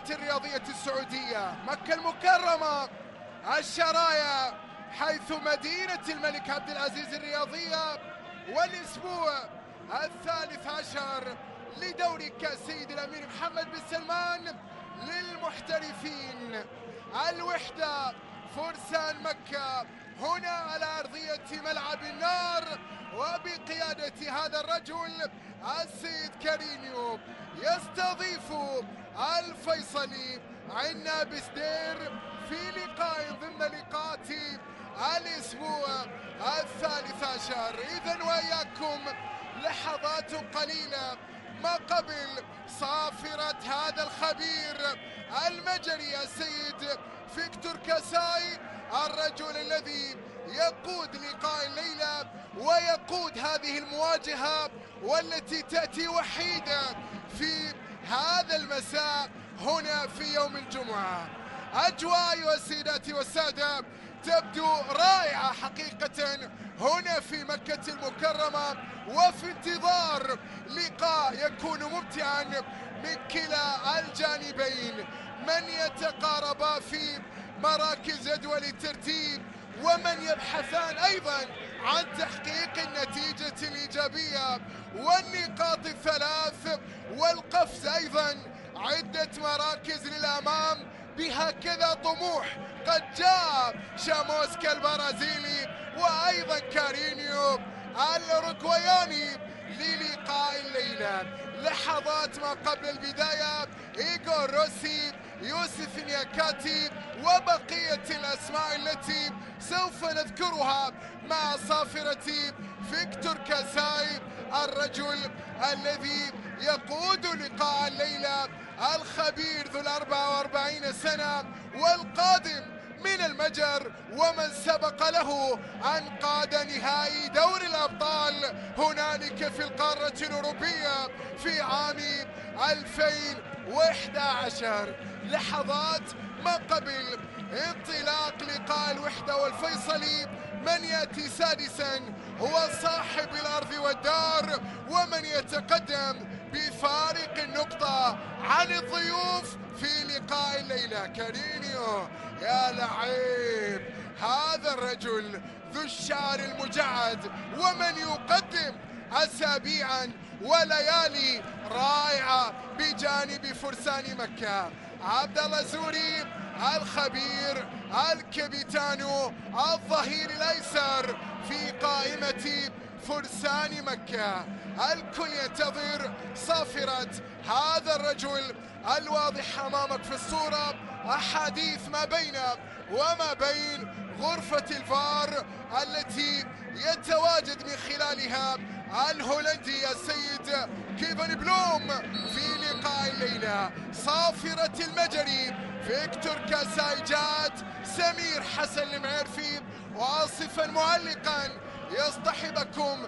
القاهرة الرياضية السعودية، مكة المكرمة، الشرايا، حيث مدينة الملك عبد العزيز الرياضية، والأسبوع الثالث عشر لدوري كأس سيد الأمير محمد بن سلمان للمحترفين. الوحدة فرسان مكة هنا على أرضية ملعب النار، وبقيادة هذا الرجل السيد كارينيو، يستضيف الفيصلي عناب سدير في لقاء ضمن لقاءات الأسبوع الثالث عشر. إذن وإياكم لحظات قليلة ما قبل صافرة هذا الخبير المجري السيد فيكتور كاساي، الرجل الذي يقود لقاء الليلة ويقود هذه المواجهة والتي تأتي وحيدة في هذا المساء هنا في يوم الجمعة. أجواء أيها السيدات والسادة تبدو رائعة حقيقة هنا في مكة المكرمة، وفي انتظار لقاء يكون ممتعا من كلا الجانبين، من يتقاربا في مراكز جدول الترتيب ومن يبحثان أيضا عن تحقيق النتيجة الإيجابية والنقاط الثلاث والقفز أيضا عدة مراكز للأمام. بهكذا طموح قد جاء شاموسكا البرازيلي وأيضا كارينيو الأوروغواياني للقاء الليلة. لحظات ما قبل البداية إيغور روسي، يوسف نياكاتي، وبقية الأسماء التي سوف نذكرها مع صافرة فيكتور كاساي، الرجل الذي يقود لقاء الليلة، الخبير ذو 44 سنة والقادم من المجر، ومن سبق له أن قاد نهائي دوري الأبطال هنالك في القارة الأوروبية في عام 2011. لحظات ما قبل انطلاق لقاء الوحدة والفيصلي، من يأتي سادسا هو صاحب الأرض والدار، ومن يتقدم بفارق النقطة عن الضيوف في لقاء الليلة كارينيو. يا لعيب هذا الرجل ذو الشعر المجعد، ومن يقدم أسابيعا وليالي رائعة بجانب فرسان مكة. عبد الله زوري الخبير الكابيتانو الظهير الأيسر في قائمة فرسان مكة. الكل ينتظر صافرة هذا الرجل الواضح أمامك في الصورة، أحاديث ما بين وما بين غرفة الفار التي يتواجد من خلالها الهولندي السيد كيفن بلوم في لقاء الليلة. صافرة المجري فيكتور كاساي جات، سمير حسن المعرفي واصفا معلقا يصطحبكم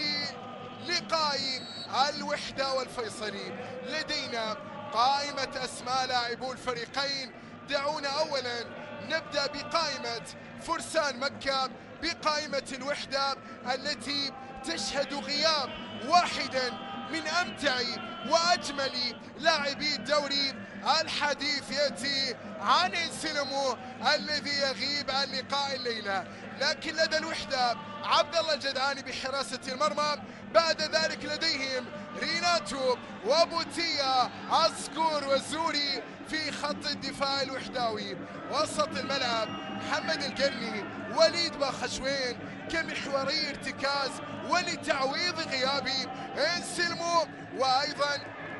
للقاء الوحدة والفيصلي. لدينا قائمة أسماء لاعبو الفريقين. دعونا أولا نبدأ بقائمة فرسان مكة، بقائمة الوحدة التي تشهد غياب واحدا من أمتع وأجمل لاعبي الدوري الحديث، يأتي عن انسلمو الذي يغيب عن لقاء الليلة. لكن لدى الوحدة عبد الله الجدعاني بحراسة المرمى، بعد ذلك لديهم ريناتو وبوتيا عسكور والزوري في خط الدفاع الوحداوي. وسط الملعب محمد القرني، وليد باخشوين كمحوري ارتكاز ولتعويض غيابي انسلمو، وايضا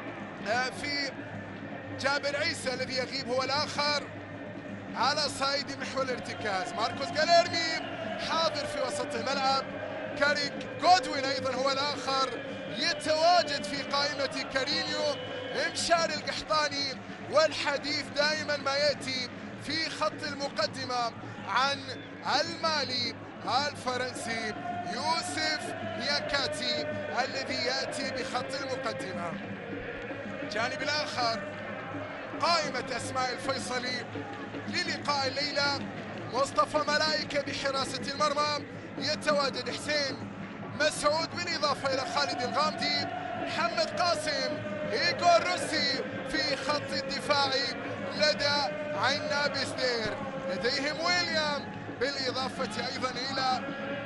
في جابر عيسى الذي يغيب هو الاخر على صعيد محور الارتكاز. ماركوس جاليرمي حاضر في وسط الملعب، كاريك جودوين ايضا هو الاخر يتواجد في قائمة كارينيو، مشار القحطاني. والحديث دائما ما يأتي في خط المقدمة عن المالي الفرنسي يوسف نياكاتي الذي يأتي بخط المقدمة. الجانب الآخر قائمة أسماء الفيصلي للقاء الليلة، مصطفى ملائكة بحراسة المرمى، يتواجد حسين مسعود بالإضافة إلى خالد الغامدي، محمد قاسم، إيغور روسي في خط الدفاع لدى عنابي ستير، لديهم ويليام بالإضافة أيضا إلى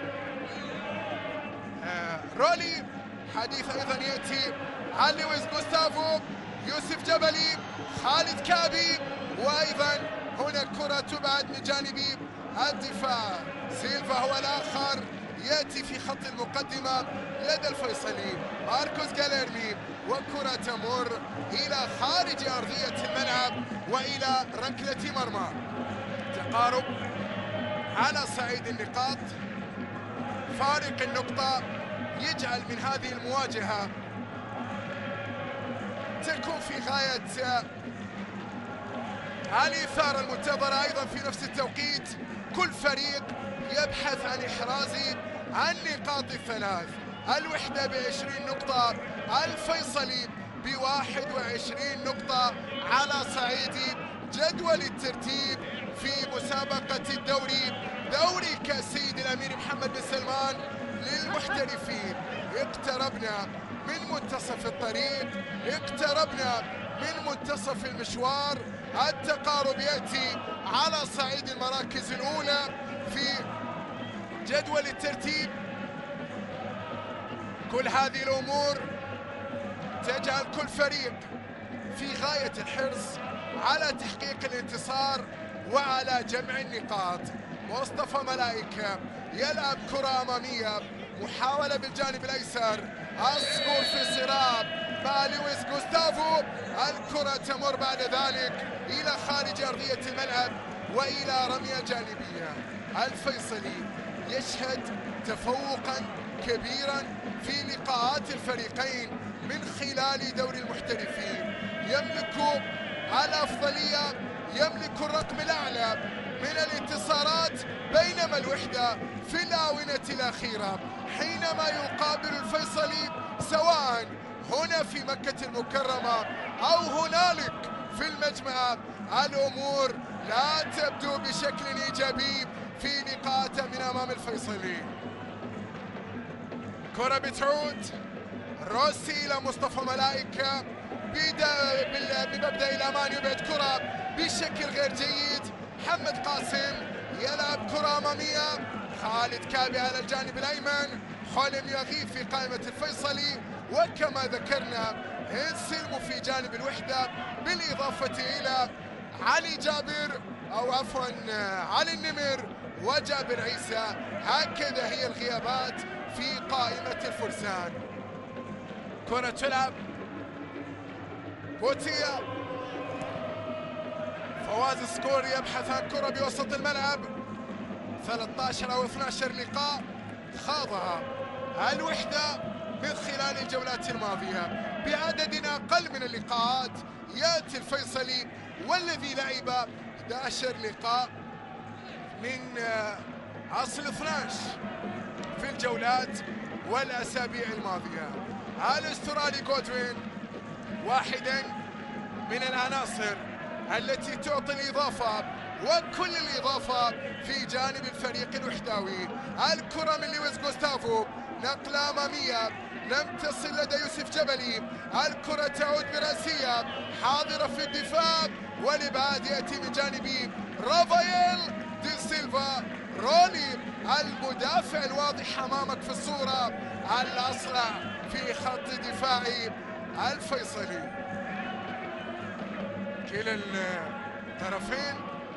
رولي. حديث أيضا يأتي عن لويس غوستافو، يوسف جبلي، خالد كابي، وأيضا هنا كرة تبعد من جانبي الدفاع. سيلفا هو الآخر يأتي في خط المقدمة لدى الفيصلي، ماركوس جاليرمي، وكرة تمر إلى خارج أرضية الملعب وإلى ركلة مرمى. تقارب على صعيد النقاط، فارق النقطة يجعل من هذه المواجهة تكون في غاية الإثارة المنتظرة. أيضا في نفس التوقيت كل فريق يبحث عن إحراز النقاط الثلاث. الوحدة ب20 نقطة، الفيصلي ب21 نقطة على صعيد جدول الترتيب في مسابقة الدوري، دوري كأس سيد الأمير محمد بن سلمان للمحترفين. اقتربنا من منتصف الطريق، اقتربنا من منتصف المشوار. التقارب يأتي على صعيد المراكز الأولى في جدول الترتيب. كل هذه الأمور تجعل كل فريق في غاية الحرص على تحقيق الانتصار وعلى جمع النقاط. مصطفى ملائكة يلعب كرة أمامية، محاولة بالجانب الأيسر، الصقور في صراع مع لويس غوستافو. الكرة تمر بعد ذلك إلى خارج أرضية الملعب وإلى رمية جانبية. الفيصلي يشهد تفوقا كبيرا في لقاءات الفريقين من خلال دوري المحترفين، يملك الأفضلية، يملك الرقم الأعلى من الانتصارات، بينما الوحدة في الآونة الأخيرة حينما يقابل الفيصلي سواء هنا في مكة المكرمة أو هنالك في المجمع، الأمور لا تبدو بشكل إيجابي في لقاءاته من أمام الفيصلي. كرة بتعود روسي إلى مصطفى ملائكة، بمبدأ الأمان يبعد كرة بشكل غير جيد. محمد قاسم يلعب كرة أمامية، خالد كابي على الجانب الأيمن، حلم يغيب في قائمة الفيصلي، وكما ذكرنا انسلموا في جانب الوحدة بالإضافة إلى علي جابر أو عفوا علي النمر وجابر عيسى. هكذا هي الغيابات في قائمة الفرسان. كرة تلعب بوتيا، فواز سكور يبحث عن كرة بوسط الملعب. 13 أو 12 لقاء خاضها الوحدة من خلال الجولات الماضية، بعدد أقل من اللقاءات يأتي الفيصلي والذي لعب 11 لقاء من أصل 12 في الجولات والأسابيع الماضية. الاسترالي جودوين واحدا من العناصر التي تعطي الإضافة وكل الإضافة في جانب الفريق الوحداوي. الكرة من لويس غوستافو، نقلة أمامية لم تصل لدى يوسف جبلي، الكرة تعود برأسية حاضرة في الدفاع، والإبعاد يأتي من جانب رافائيل دي سيلفا. رولي المدافع الواضح أمامك في الصورة، الأسرع في خط دفاع الفيصلي. كلا الطرفين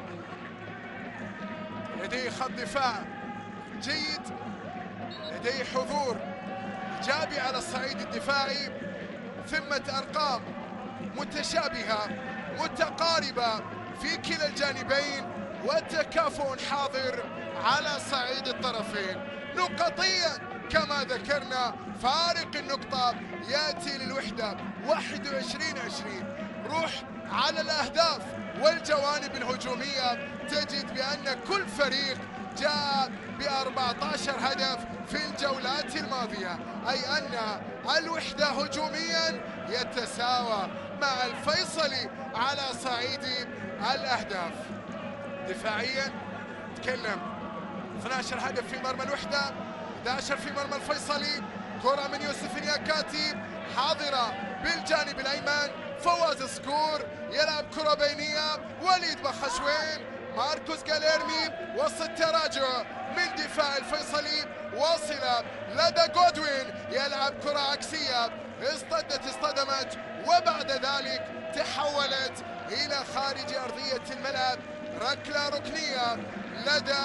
لديه خط دفاع جيد، لديه حضور إيجابي على الصعيد الدفاعي، ثمة أرقام متشابهة متقاربة في كلا الجانبين، وتكافؤ حاضر على صعيد الطرفين. نقطيا كما ذكرنا فارق النقطة يأتي للوحدة 21-20. روح على الأهداف والجوانب الهجومية تجد بأن كل فريق جاء ب14 هدف في الجولات الماضية، أي أن الوحدة هجوميا يتساوى مع الفيصلي على صعيد الأهداف. دفاعيا تكلم 12 هدف في مرمى الوحدة، 11 في مرمى الفيصلي. كرة من يوسف نياكاتي حاضرة بالجانب الأيمن، فواز الصقور يلعب كرة بينية، وليد بخشوين، ماركوس جاليرمي وسط تراجع من دفاع الفيصلي، واصلة لدى جودوين يلعب كرة عكسية، اصطدمت وبعد ذلك تحولت إلى خارج أرضية الملعب. ركلة ركنية لدى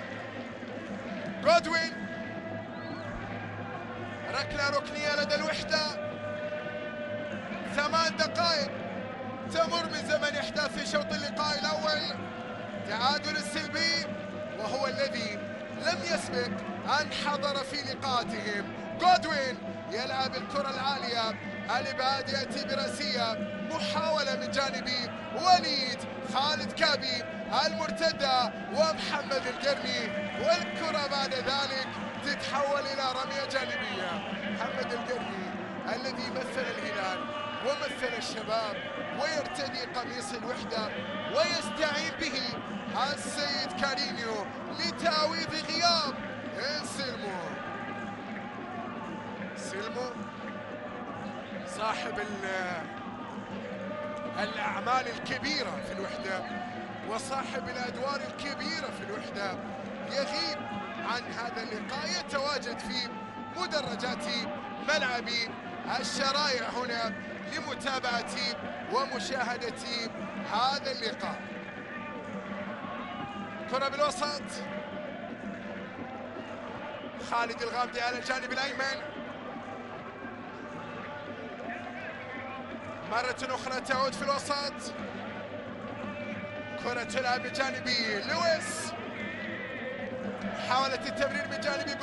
جودوين، ركلة ركنية لدى الوحدة. 8 دقائق تمر من زمن إحداث شوط اللقاء الأول. تعادل السلبي وهو الذي لم يسبق أن حضر في لقاءاتهم. جودوين يلعب الكرة العالية، الإبعاد يأتي برأسية، محاولة من جانب وليد خالد كابي، المرتدة ومحمد القرني، والكرة بعد ذلك تتحول إلى رمية جانبية. محمد القرني الذي مثل الهلال ومثل الشباب ويرتدي قميص الوحدة ويستعين به السيد كارينيو لتعويض غياب سيلمو صاحب الأعمال الكبيرة في الوحدة وصاحب الأدوار الكبيرة في الوحدة، يغيب عن هذا اللقاء، يتواجد في مدرجات ملعب الشرايع هنا لمتابعة ومشاهدة هذا اللقاء. كرة بالوسط، خالد الغامدي على الجانب الأيمن، مرة أخرى تعود في الوسط، كرة تلعب من جانب لويس، محاولة التمرير من جانب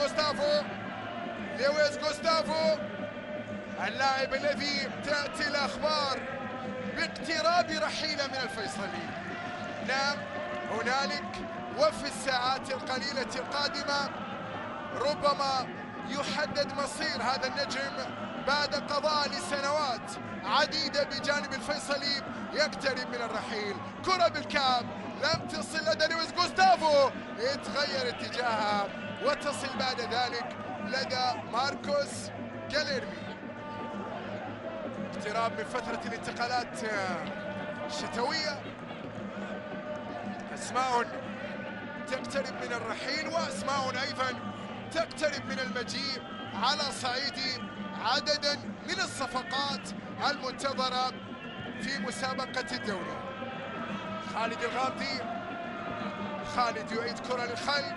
غوستافو، اللاعب الذي تأتي الأخبار باقتراب رحيله من الفيصلي. نعم، هنالك وفي الساعات القليلة القادمة ربما يحدد مصير هذا النجم بعد قضاء لسنوات عديدة بجانب الفيصلي، يقترب من الرحيل. كرة بالكاب لم تصل لدى لويس غوستافو، يتغير اتجاهها وتصل بعد ذلك لدى ماركوس جاليرمي. اقتراب من فترة الانتقالات الشتوية، أسماء تقترب من الرحيل وأسماء أيضا تقترب من المجيء على صعيد عددا من الصفقات المنتظرة في مسابقة الدوري. خالد الغامدي، خالد يعيد كرة للخلف،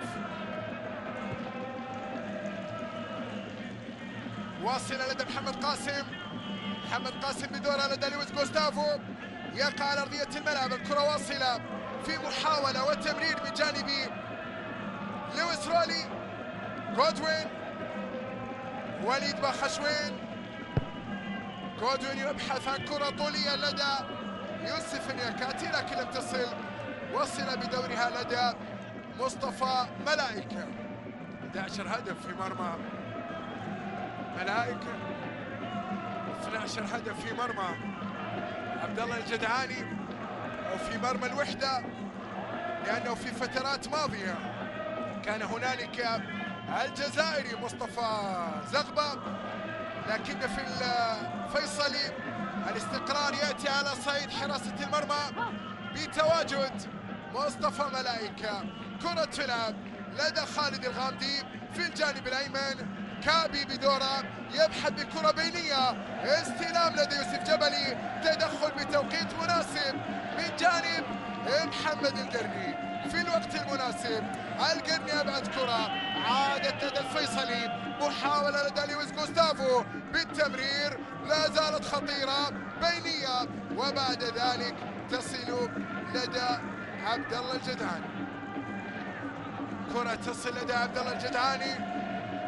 واصلة لدى محمد قاسم بدورها لدى لويس غوستافو، يقع على أرضية الملعب، الكرة واصلة في محاولة وتمرير من جانب لويس رولي. جودوين، وليد بخشوين، جودوين يبحث عن كرة طولية لدى يوسف نياكاتي لكن لم تصل، وصل بدورها لدى مصطفى ملائكة. 11 هدف في مرمى ملائكة، 12 هدف في مرمى عبد الله الجدعاني أو في مرمى الوحدة، لأنه في فترات ماضية كان هنالك الجزائري مصطفى زغبة، لكن في الفيصلي الاستقرار يأتي على صعيد حراسة المرمى بتواجد مصطفى ملائكة. كرة تلعب لدى خالد الغامدي في الجانب الأيمن، كابي بدوره يبحث بكرة بينية، استلام لدى يوسف جبلي، تدخل بتوقيت مناسب من جانب محمد القرني في الوقت المناسب. القرني أبعد كرة، عادت لدى الفيصلي، محاولة لدى لويس غوستافو بالتمرير، لا زالت خطيرة بينية، وبعد ذلك تصل لدى عبد الله الجدعاني. كرة تصل لدى عبد الله الجدعاني،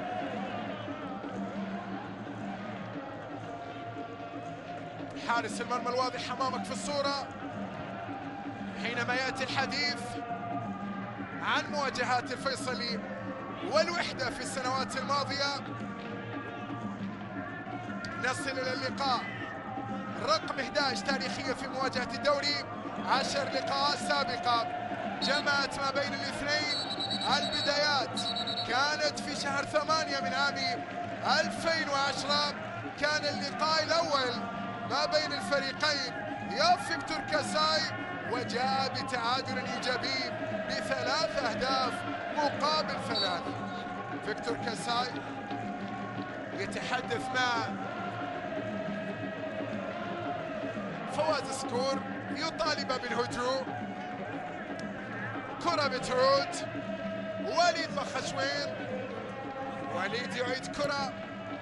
حارس المرمى الواضح امامك في الصورة حينما ياتي الحديث عن مواجهات الفيصلي والوحدة في السنوات الماضية. نصل الى اللقاء رقم 11 تاريخيا في مواجهة الدوري. 10 لقاءات سابقة جمعت ما بين الاثنين. البدايات كانت في شهر 8 من عام 2010، كان اللقاء الأول ما بين الفريقين يا فيكتور كاساي، وجاء بتعادل إيجابي ب3 أهداف مقابل 3. فيكتور كاساي يتحدث مع فواز سكور، يطالب بالهجوم. كرة بتعود وليد بخشوين، وليد يعيد كرة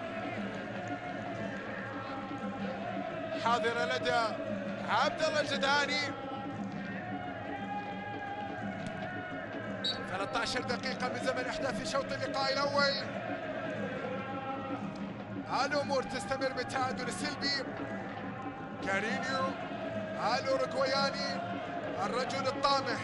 حاضرة لدى عبد الله الجدعاني. 13 دقيقة من زمن احداث شوط اللقاء الاول. الامور تستمر بالتعادل السلبي. كارينيو الاوروغواياني الرجل الطامح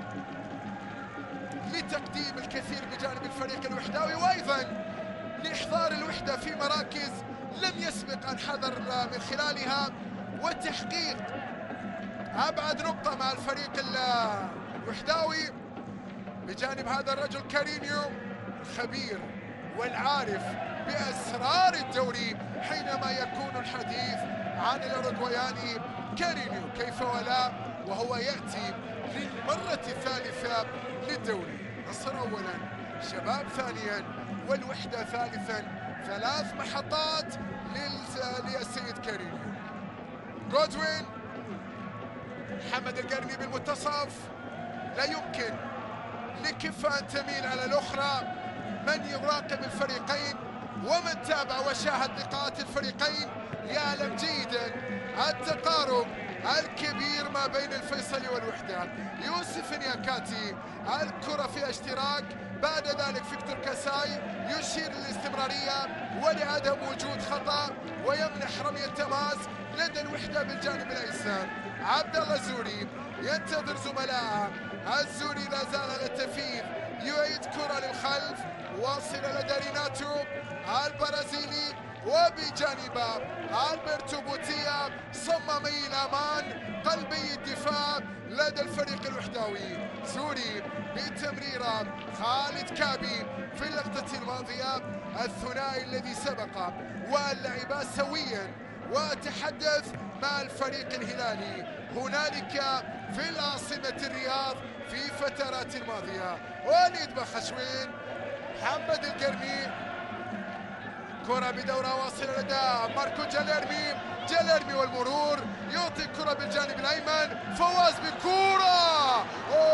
لتقديم الكثير بجانب الفريق الوحداوي، وايضا لاحضار الوحده في مراكز لم يسبق ان حضر من خلالها، وتحقيق ابعد نقطه مع الفريق الوحداوي بجانب هذا الرجل كارينيو الخبير والعارف باسرار الدوري حينما يكون الحديث عن الاوروغواياني كارينيو، كيف ولا وهو ياتي للمره الثالثه للدوري. نصر اولا، شباب ثانيا، والوحده ثالثا، 3 محطات للسيد كارينيو. جودوين، محمد القرني بالمنتصف، لا يمكن لكفة أن تميل على الأخرى. من يراقب الفريقين ومن تابع وشاهد لقاءات الفريقين يعلم جيدا التقارب الكبير ما بين الفيصلي والوحدة. يوسف نياكاتي الكرة في اشتراك، بعد ذلك فيكتور كاساي يشير للاستمرارية ولعدم وجود خطأ، ويمنح رمية تماس لدى الوحدة بالجانب الأيسر. عبد الله الزوري ينتظر زملائه، الزوري لا زال على التفييض، يعيد كرة للخلف واصلة لدى ريناتو البرازيلي، وبجانبه البرتو بوتيا صممي الامان قلبي الدفاع لدى الفريق الوحداوي. زوري بتمريره خالد كابي في اللقطة الماضية، الثنائي الذي سبق واللعبا سويا. وأتحدث مع الفريق الهلالي هنالك في العاصمة الرياض في فترات ماضية. وليد بخشوين، محمد القرني، كرة بدورة واصلة لدى ماركو جاليرمي والمرور، يعطي الكرة بالجانب الأيمن، فواز بالكرة.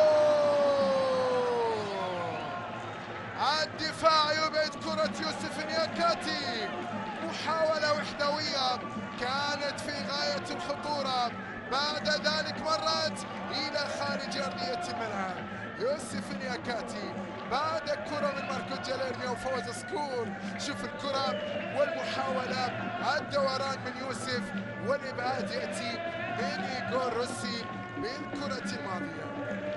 الدفاع يبعد كرة يوسف نياكاتي، محاولة وحدوية كانت في غاية الخطورة، بعد ذلك مرت إلى خارج أرضية الملعب. يوسف نياكاتي بعد الكرة من ماركو جاليرمي وفوز سكور. شوف الكرة والمحاولة، الدوران من يوسف، والإبعاد يأتي من إيغور روسي بالكرة الماضية.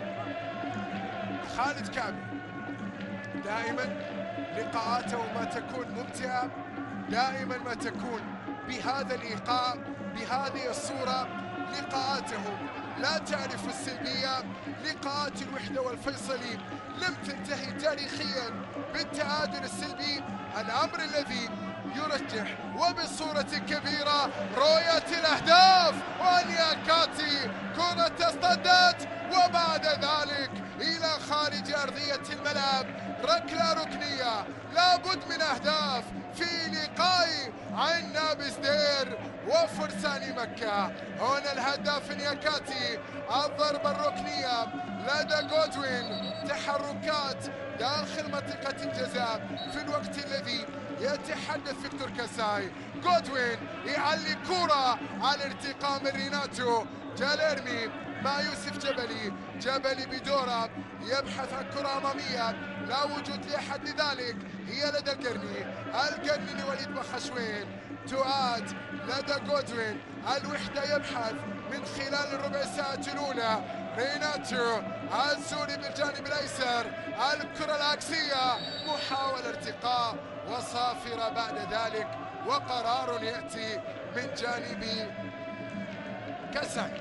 خالد كابي دائما لقاءاته ما تكون ممتعة، دائما ما تكون بهذا الإيقاع بهذه الصورة. لقاءاتهم لا تعرف السلبية. لقاءات الوحدة والفيصلي لم تنتهي تاريخيا بالتعادل السلبي، الأمر الذي يرجح وبصورة كبيرة رؤية الأهداف. ونياكاتي كرة تصطدت وبعد ذلك إلى خارج أرضية الملعب، ركلة ركنية. لابد من أهداف في لقاء عنابس دير وفرسان مكة. هنا الهداف نياكاتي، الضربة الركنية لدى جودوين، تحركات داخل منطقة الجزاء في الوقت الذي يتحدث فيكتور كاساي. جودوين يعلي كرة على ارتقاء من ريناتو جاليرمي مع يوسف جبلي بدورة يبحث عن كرة أمامية، لا وجود لأحد، لذلك هي لدى القرني لوليد بخشوين، تعاد لدى جودوين. الوحدة يبحث من خلال الربع ساعة الأولى. ريناتو الزوري بالجانب الأيسر، الكرة العكسية، محاولة ارتقاء وصافرة بعد ذلك، وقرار يأتي من جانب كاساي.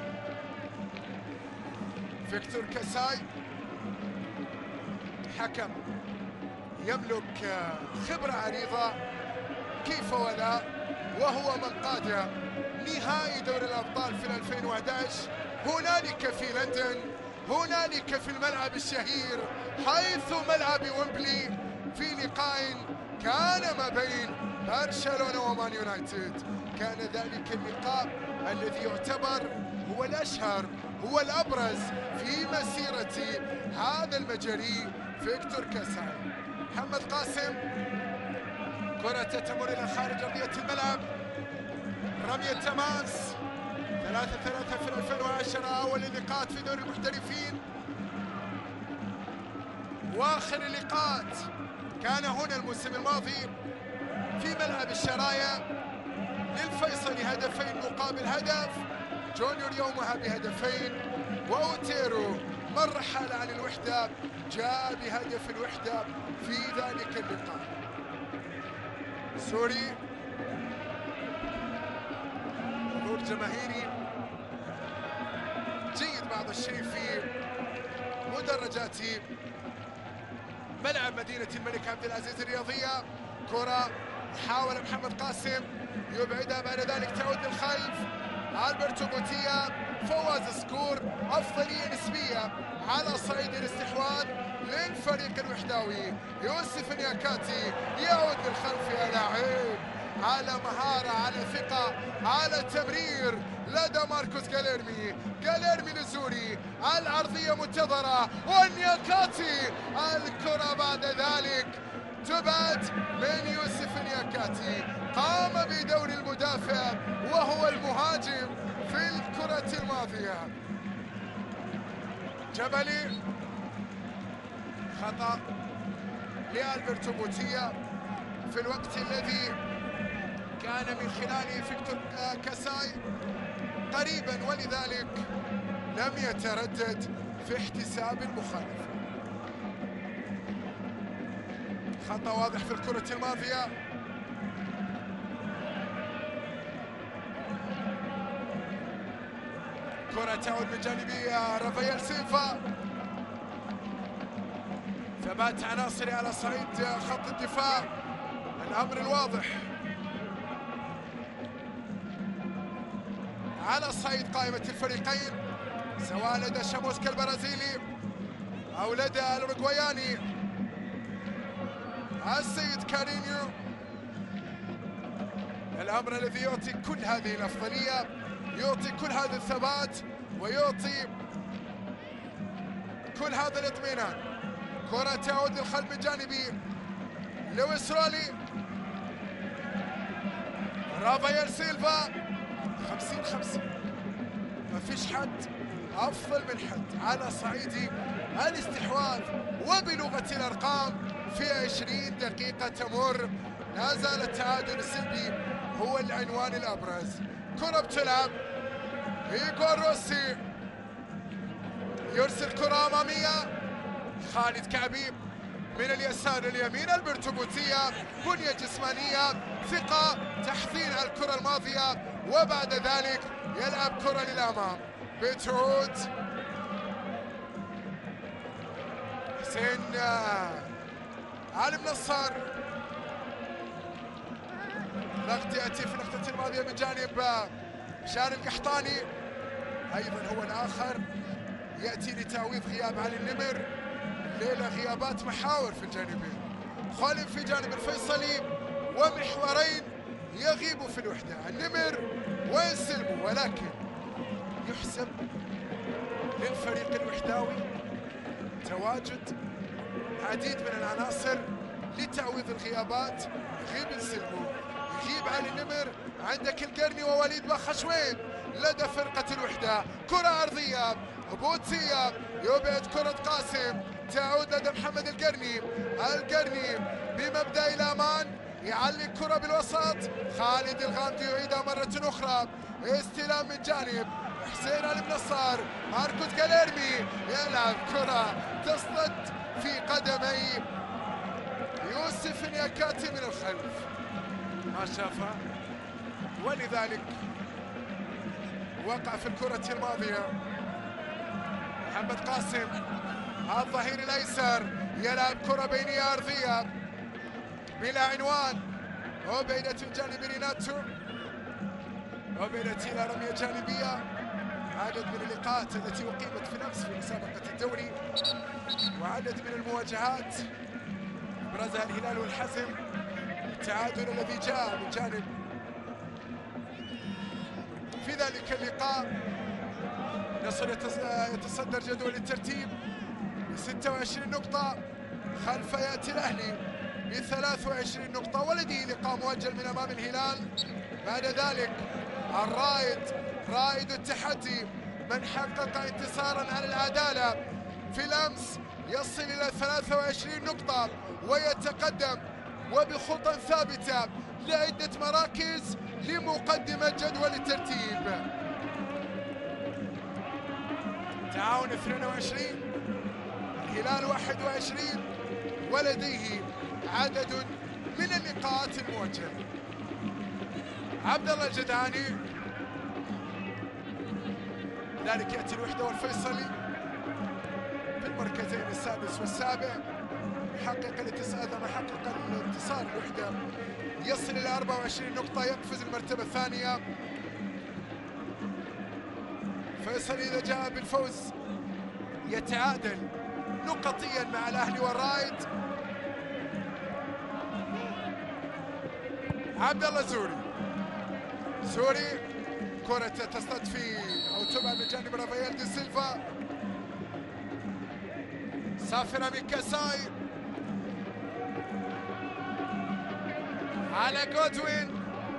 فيكتور كاساي حكم يملك خبرة عريضة كيف ولا، وهو من قاد نهائي دوري الأبطال في 2011، هنالك في لندن، هنالك في الملعب الشهير حيث ملعب ويمبلي، في لقاء كان ما بين برشلونة ومان يونايتد. كان ذلك اللقاء الذي يعتبر هو الأشهر، هو الأبرز في مسيرة هذا المجري فيكتور كاساي. محمد قاسم، كرة تمر إلى خارج أرضية الملعب، رمية تماس. 3-3 في 2010، أول اللقاءات في دوري المحترفين، وآخر اللقاءات كان هنا الموسم الماضي في ملعب الشرايا. للفيصلي هدفين مقابل هدف، جونيور يومها بهدفين، وأوتيرو من رحل عن الوحدة جاء بهدف الوحدة في ذلك اللقاء. سوري، حضور جماهيري جيد بعض الشيء في مدرجات ملعب مدينة الملك عبد العزيز الرياضية. كرة حاول محمد قاسم يبعدها، بعد ذلك تعود للخلف. ألبرتو بوتيا، فواز سكور، أفضلية نسبية على صعيد الاستحواذ للفريق الوحداوي. يوسف نياكاتي يعود للخلف، يا لاعب، على مهارة، على ثقة، على تمرير لدى ماركوس جاليرمي لزوري، العرضية منتظرة ونياكاتي، الكرة بعد ذلك تبعد من يوسف نياكاتي. قام بدور المدافع وهو المهاجم في الكرة الماضية. جبلي، خطأ لألبرتو بوتيا في الوقت الذي كان من خلاله فيكتور كاساي قريبا، ولذلك لم يتردد في احتساب المخالفة. خطأ واضح في الكرة الماضية. كرة تعود من جانب رافائيل سيلفا. ثبات عناصري على صعيد خط الدفاع، الأمر الواضح على صعيد قائمة الفريقين، سواء لدى شاموسكا البرازيلي أو لدى الأوروغواياني السيد كارينيو. الأمر الذي يعطي كل هذه الأفضلية، يعطي كل هذا الثبات، ويعطي كل هذا الاطمئنان. كرة تعود للخلف من جانبي لويس رولي، رافائيل سيلفا. 50-50، ما فيش حد أفضل من حد على صعيد الاستحواذ وبلغة الأرقام. في 20 دقيقة تمر، لا زال التعادل السلبي هو العنوان الأبرز. كرة بتلعب، إيغور روسي يرسل كرة أمامية، خالد كعبي من اليسار لليمين، ألبرتو بوتيا، بنية جسمانية، ثقة، تحضير على الكرة الماضية، وبعد ذلك يلعب كرة للأمام. بتعود حسين علي منصر، ضغط يأتي في اللقطة الماضية من جانب شان القحطاني، أيضا هو الآخر يأتي لتعويض غياب علي النمر. ليلة غيابات محاور في الجانبين، خالد في جانب الفيصلي، ومحورين يغيب في الوحدة، النمر وينسلموا. ولكن يحسب للفريق الوحداوي تواجد عديد من العناصر لتعويض الغيابات. يغيب ينسلموا، يغيب علي النمر، عندك القرني ووليد بخشوين لدى فرقة الوحدة. كرة عرضية، بوتيا يبعد كرة قاسم، تعود لدى محمد القرني بمبدأ الأمان، يعلق كرة بالوسط، خالد الغامدي يعيدها مرة أخرى، استلام من جانب حسين علي منصر، ماركوس جاليرمي يلعب كرة تصطد في قدمي يوسف نياكاتي من الخلف، ما شافها، ولذلك وقع في الكرة الماضية. محمد قاسم الظهير الايسر يلعب كرة بينية ارضية بلا عنوان، وبعيدة من جانب ريناتو، وبالتي إلى رمية جانبية. عدد من اللقاءات التي أقيمت في الأمس في مسابقة الدوري، وعدد من المواجهات أبرزها الهلال والحزم. التعادل الذي جاء من جانب في ذلك اللقاء. نصر يتصدر جدول الترتيب ب 26 نقطة، خلف يأتي الأهلي ب 23 نقطة ولديه لقاء مؤجل من أمام الهلال. بعد ذلك رائد التحدي من حقق انتصارا على العدالة في الأمس يصل إلى 23 نقطة ويتقدم وبخطى ثابتة لعدة مراكز لمقدمة جدول الترتيب. تعاون 22، الهلال 21، ولديه عدد من اللقاءات المؤجلة. عبد الله الجدعاني ذلك يأتي الوحدة والفيصلي في المركزين السادس والسابع، يحقق الانتصار الوحدة يصل إلى 24 نقطة، يقفز المرتبة الثانية. فيصل إذا جاء بالفوز يتعادل نقطيا مع الأهلي والرائد. عبد الله زوري كرة تصطد في أو تبع من جانب رافائيل دي سيلفا، سافرة من كاساي على جودوين،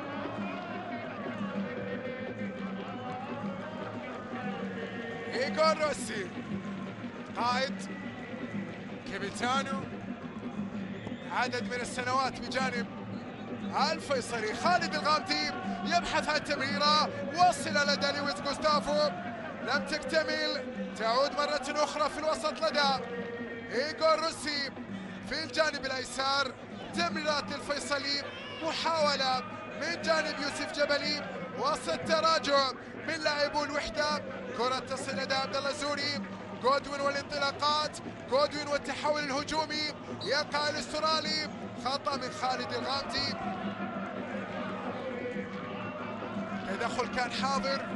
إيغور روسي قائد كابيتانو عدد من السنوات بجانب الفيصلي. خالد الغامدي يبحث عن تمريرة، وصل لدى لويس غوستافو لم تكتمل، تعود مرة أخرى في الوسط لدى إيغور روسي في الجانب الأيسر. تمريرات للفيصلي، محاولة من جانب يوسف جبلي، وسط تراجع من لاعبو الوحدة. كرة تصل لدى عبد الله زوري، جودوين والانطلاقات، جودوين والتحول الهجومي، يقع الاسترالي، خطأ من خالد الغامدي. تدخل كان حاضر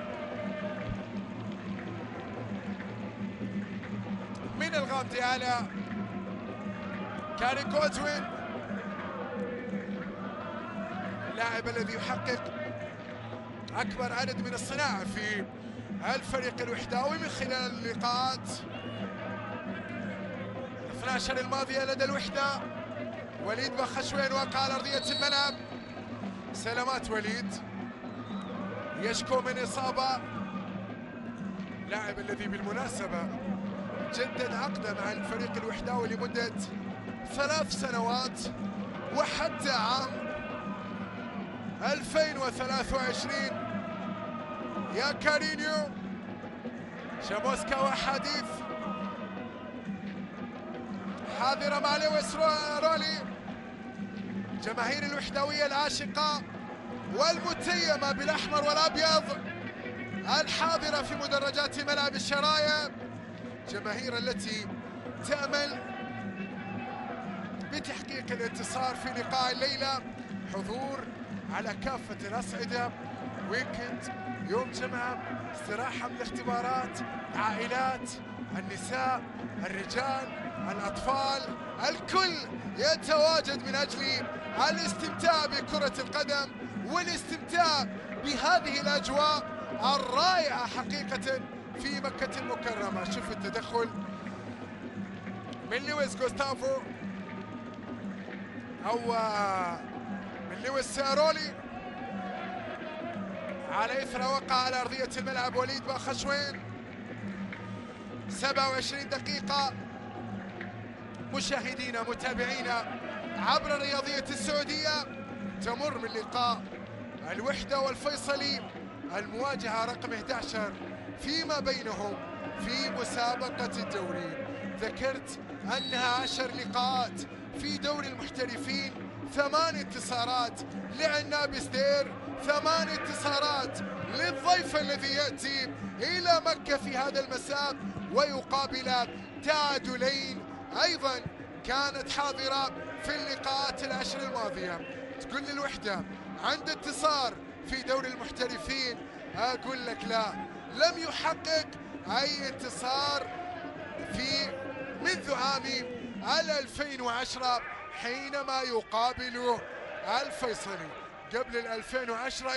من الغامدي على كاري جودوين، اللاعب الذي يحقق أكبر عدد من الصناعة في الفريق الوحداوي من خلال اللقاءات. 12 الماضية لدى الوحدة. وليد بخشوين وقع على أرضية الملعب، سلامات وليد، يشكو من إصابة، لاعب الذي بالمناسبة جدد عقده مع الفريق الوحداوي لمدة 3 سنوات وحتى عام 2023. يا كارينيو شاموسكا وحديث حاضرة مع لويس رولي. جماهير الوحداوية العاشقة والمتيمة بالأحمر والأبيض الحاضرة في مدرجات ملعب الشرايا، جماهير التي تأمل بتحقيق الانتصار في لقاء الليلة. حضور على كافة الأصعدة، ويكند، يوم جمعة، استراحة من الاختبارات، عائلات، النساء، الرجال، الأطفال، الكل يتواجد من أجل الاستمتاع بكرة القدم والاستمتاع بهذه الأجواء الرائعة حقيقة في مكة المكرمة. شوف التدخل من لويس غوستافو أو من لويس رولي على إثر وقع على أرضية الملعب وليد بخشوين. 27 دقيقة مشاهدينا متابعينا عبر الرياضية السعودية تمر من لقاء الوحدة والفيصلي، المواجهة رقم 11 فيما بينهم في مسابقة الدوري. ذكرت أنها 10 لقاءات في دوري المحترفين، 8 انتصارات لعناب ستير، 8 انتصارات للضيف الذي يأتي إلى مكة في هذا المساء ويقابل تعادلين أيضا كانت حاضرة في اللقاءات ال10 الماضية. تقول الوحدة عند انتصار في دوري المحترفين؟ أقول لك لا، لم يحقق أي انتصار منذ عام 2010 حينما يقابل الفيصلي. قبل 2010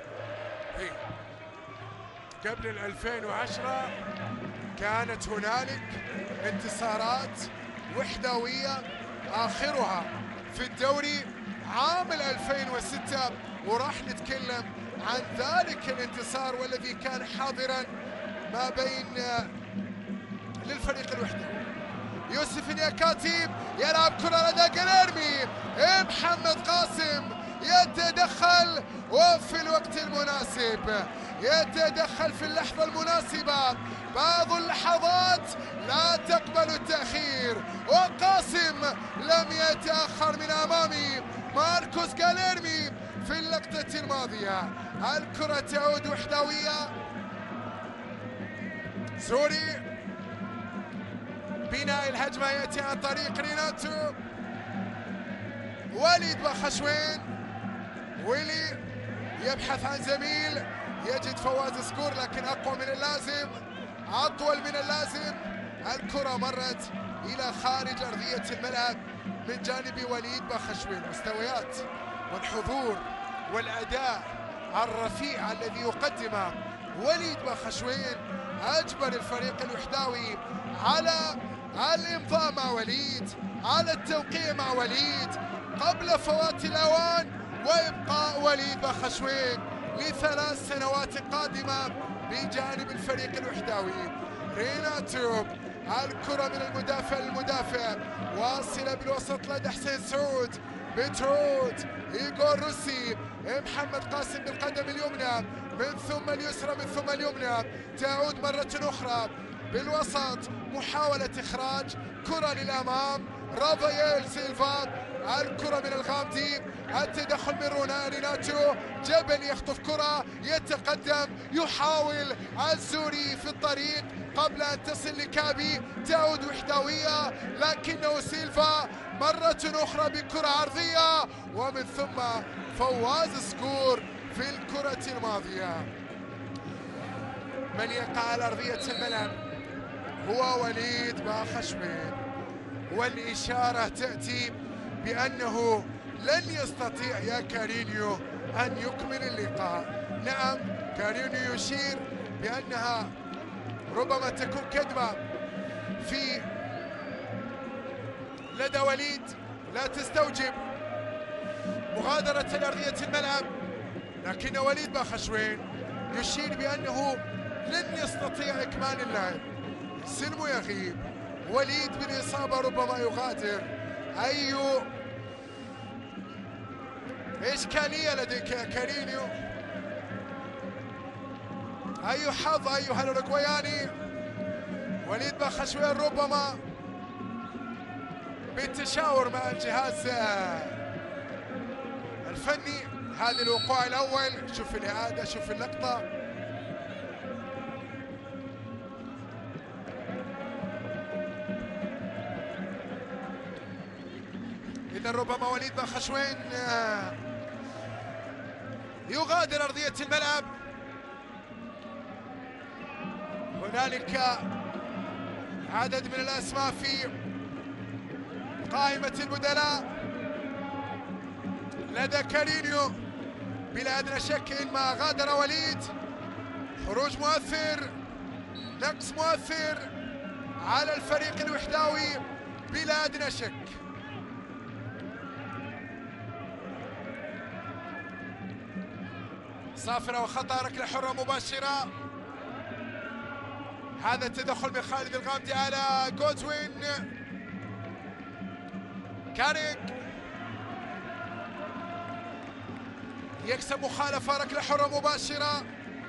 قبل 2010 كانت هنالك انتصارات وحدوية، آخرها في الدوري عام 2006، وراح نتكلم عن ذلك الانتصار والذي كان حاضرا ما بين للفريق الوحدوي. يوسف نياكاتي يلعب كرة لدى جيريرمي، محمد قاسم يتدخل وفي الوقت المناسب، يتدخل في اللحظة المناسبة. بعض اللحظات لا تقبل التأخير، وقاسم لم يتأخر من أمام ماركوس جيريرمي في اللقطة الماضية. الكرة تعود وحدوية. سوري بناء الهجمة يأتي عن طريق ريناتو. وليد بخشوين، ويلي يبحث عن زميل، يجد فواز سكور لكن أقوى من اللازم، أطول من اللازم. الكرة مرت إلى خارج أرضية الملعب من جانب وليد بخشوين. مستويات والحضور والأداء الرفيع الذي يقدمه وليد بخشوين أجبر الفريق الوحداوي على الإمضاء مع وليد، على التوقيع مع وليد قبل فوات الأوان، وإبقاء وليد بخشوين ل3 سنوات قادمة بجانب الفريق الوحداوي. ريناتو، الكرة من المدافع للمدافع، واصلة بالوسط لدى حسين سعود، بتعود إيغور روسي، محمد قاسم بالقدم اليمنى من ثم اليسرى من ثم اليمنى، تعود مرة أخرى بالوسط، محاولة إخراج كرة للأمام، رافائيل سيلفا، الكرة من الغامدي، التدخل من ريناتو، جبل يخطف كرة، يتقدم، يحاول الزوري في الطريق قبل أن تصل لكابي، تعود وحدوية لكنه سيلفا مرة أخرى بكرة عرضية، ومن ثم فواز سكور في الكرة الماضية. من يقع على أرضية الملعب هو وليد بخشوين، والإشارة تأتي بأنه لن يستطيع يا كارينيو أن يكمل اللقاء. نعم، كارينيو يشير بأنها ربما تكون كدمة في لدى وليد لا تستوجب مغادرة لأرضية الملعب، لكن وليد بخشوين يشير بأنه لن يستطيع إكمال اللعب. سلمو يغيب، وليد بالإصابة ربما يغادر. أي إشكالية لديك يا كارينيو؟ أي حظ أيها الأوروغواياني. وليد بخشوين ربما بالتشاور مع الجهاز الفني. هذا الوقوع الأول، شوف الإعادة، شوف اللقطة. إذا ربما وليد بخشوين يغادر أرضية الملعب. هنالك عدد من الأسماء في قائمة البدلاء لدى كارينيو بلا أدنى شك. إن ما غادر وليد خروج مؤثر، نقص مؤثر على الفريق الوحداوي بلا أدنى شك. صافرة وخطأ، ركلة حرة مباشرة. هذا التدخل من خالد الغامدي على جودوين. كاريك يكسب مخالفة، ركلة حرة مباشرة.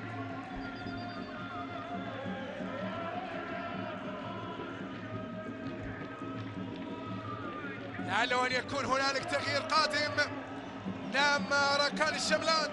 لعله أن يكون هنالك تغيير قادم. نعم، راكان الشملان،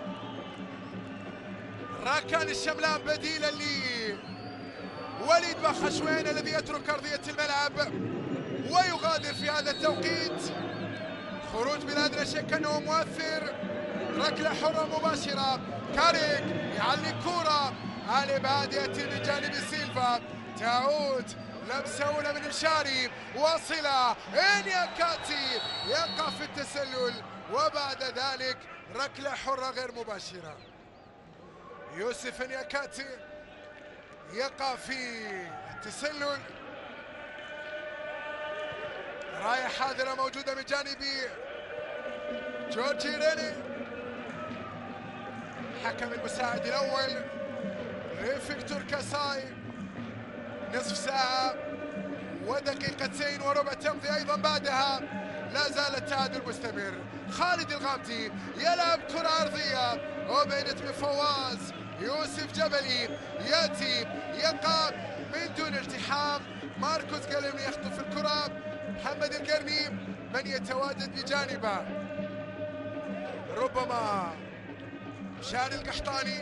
راكان الشملان بديلا لوليد بخشوين الذي يترك أرضية الملعب ويغادر في هذا التوقيت. خروج بلا أدنى شك أنه مؤثر، ركلة حرة مباشرة كاريك يعلي كورة الإبعاد يأتي من جانب سيلفا، تعود لمسة أولى من مشاري، واصلة إنياكاتي يقع في التسلل، وبعد ذلك ركلة حرة غير مباشرة. يوسف إنياكاتي يقع في التسلل، راية حاضرة موجودة من جانب جورجي ريني، حكم المساعد الأول فيكتور كاساي. نصف ساعة ودقيقتين وربع تمضي أيضا بعدها، لا زال التعادل مستمر. خالد الغامدي يلعب كرة أرضية وبينت من فواز، يوسف جبلي يأتي يقع من دون التحام، ماركوس قلمي يخطف الكرة، محمد القرني من يتواجد بجانبه، ربما شاري القحطاني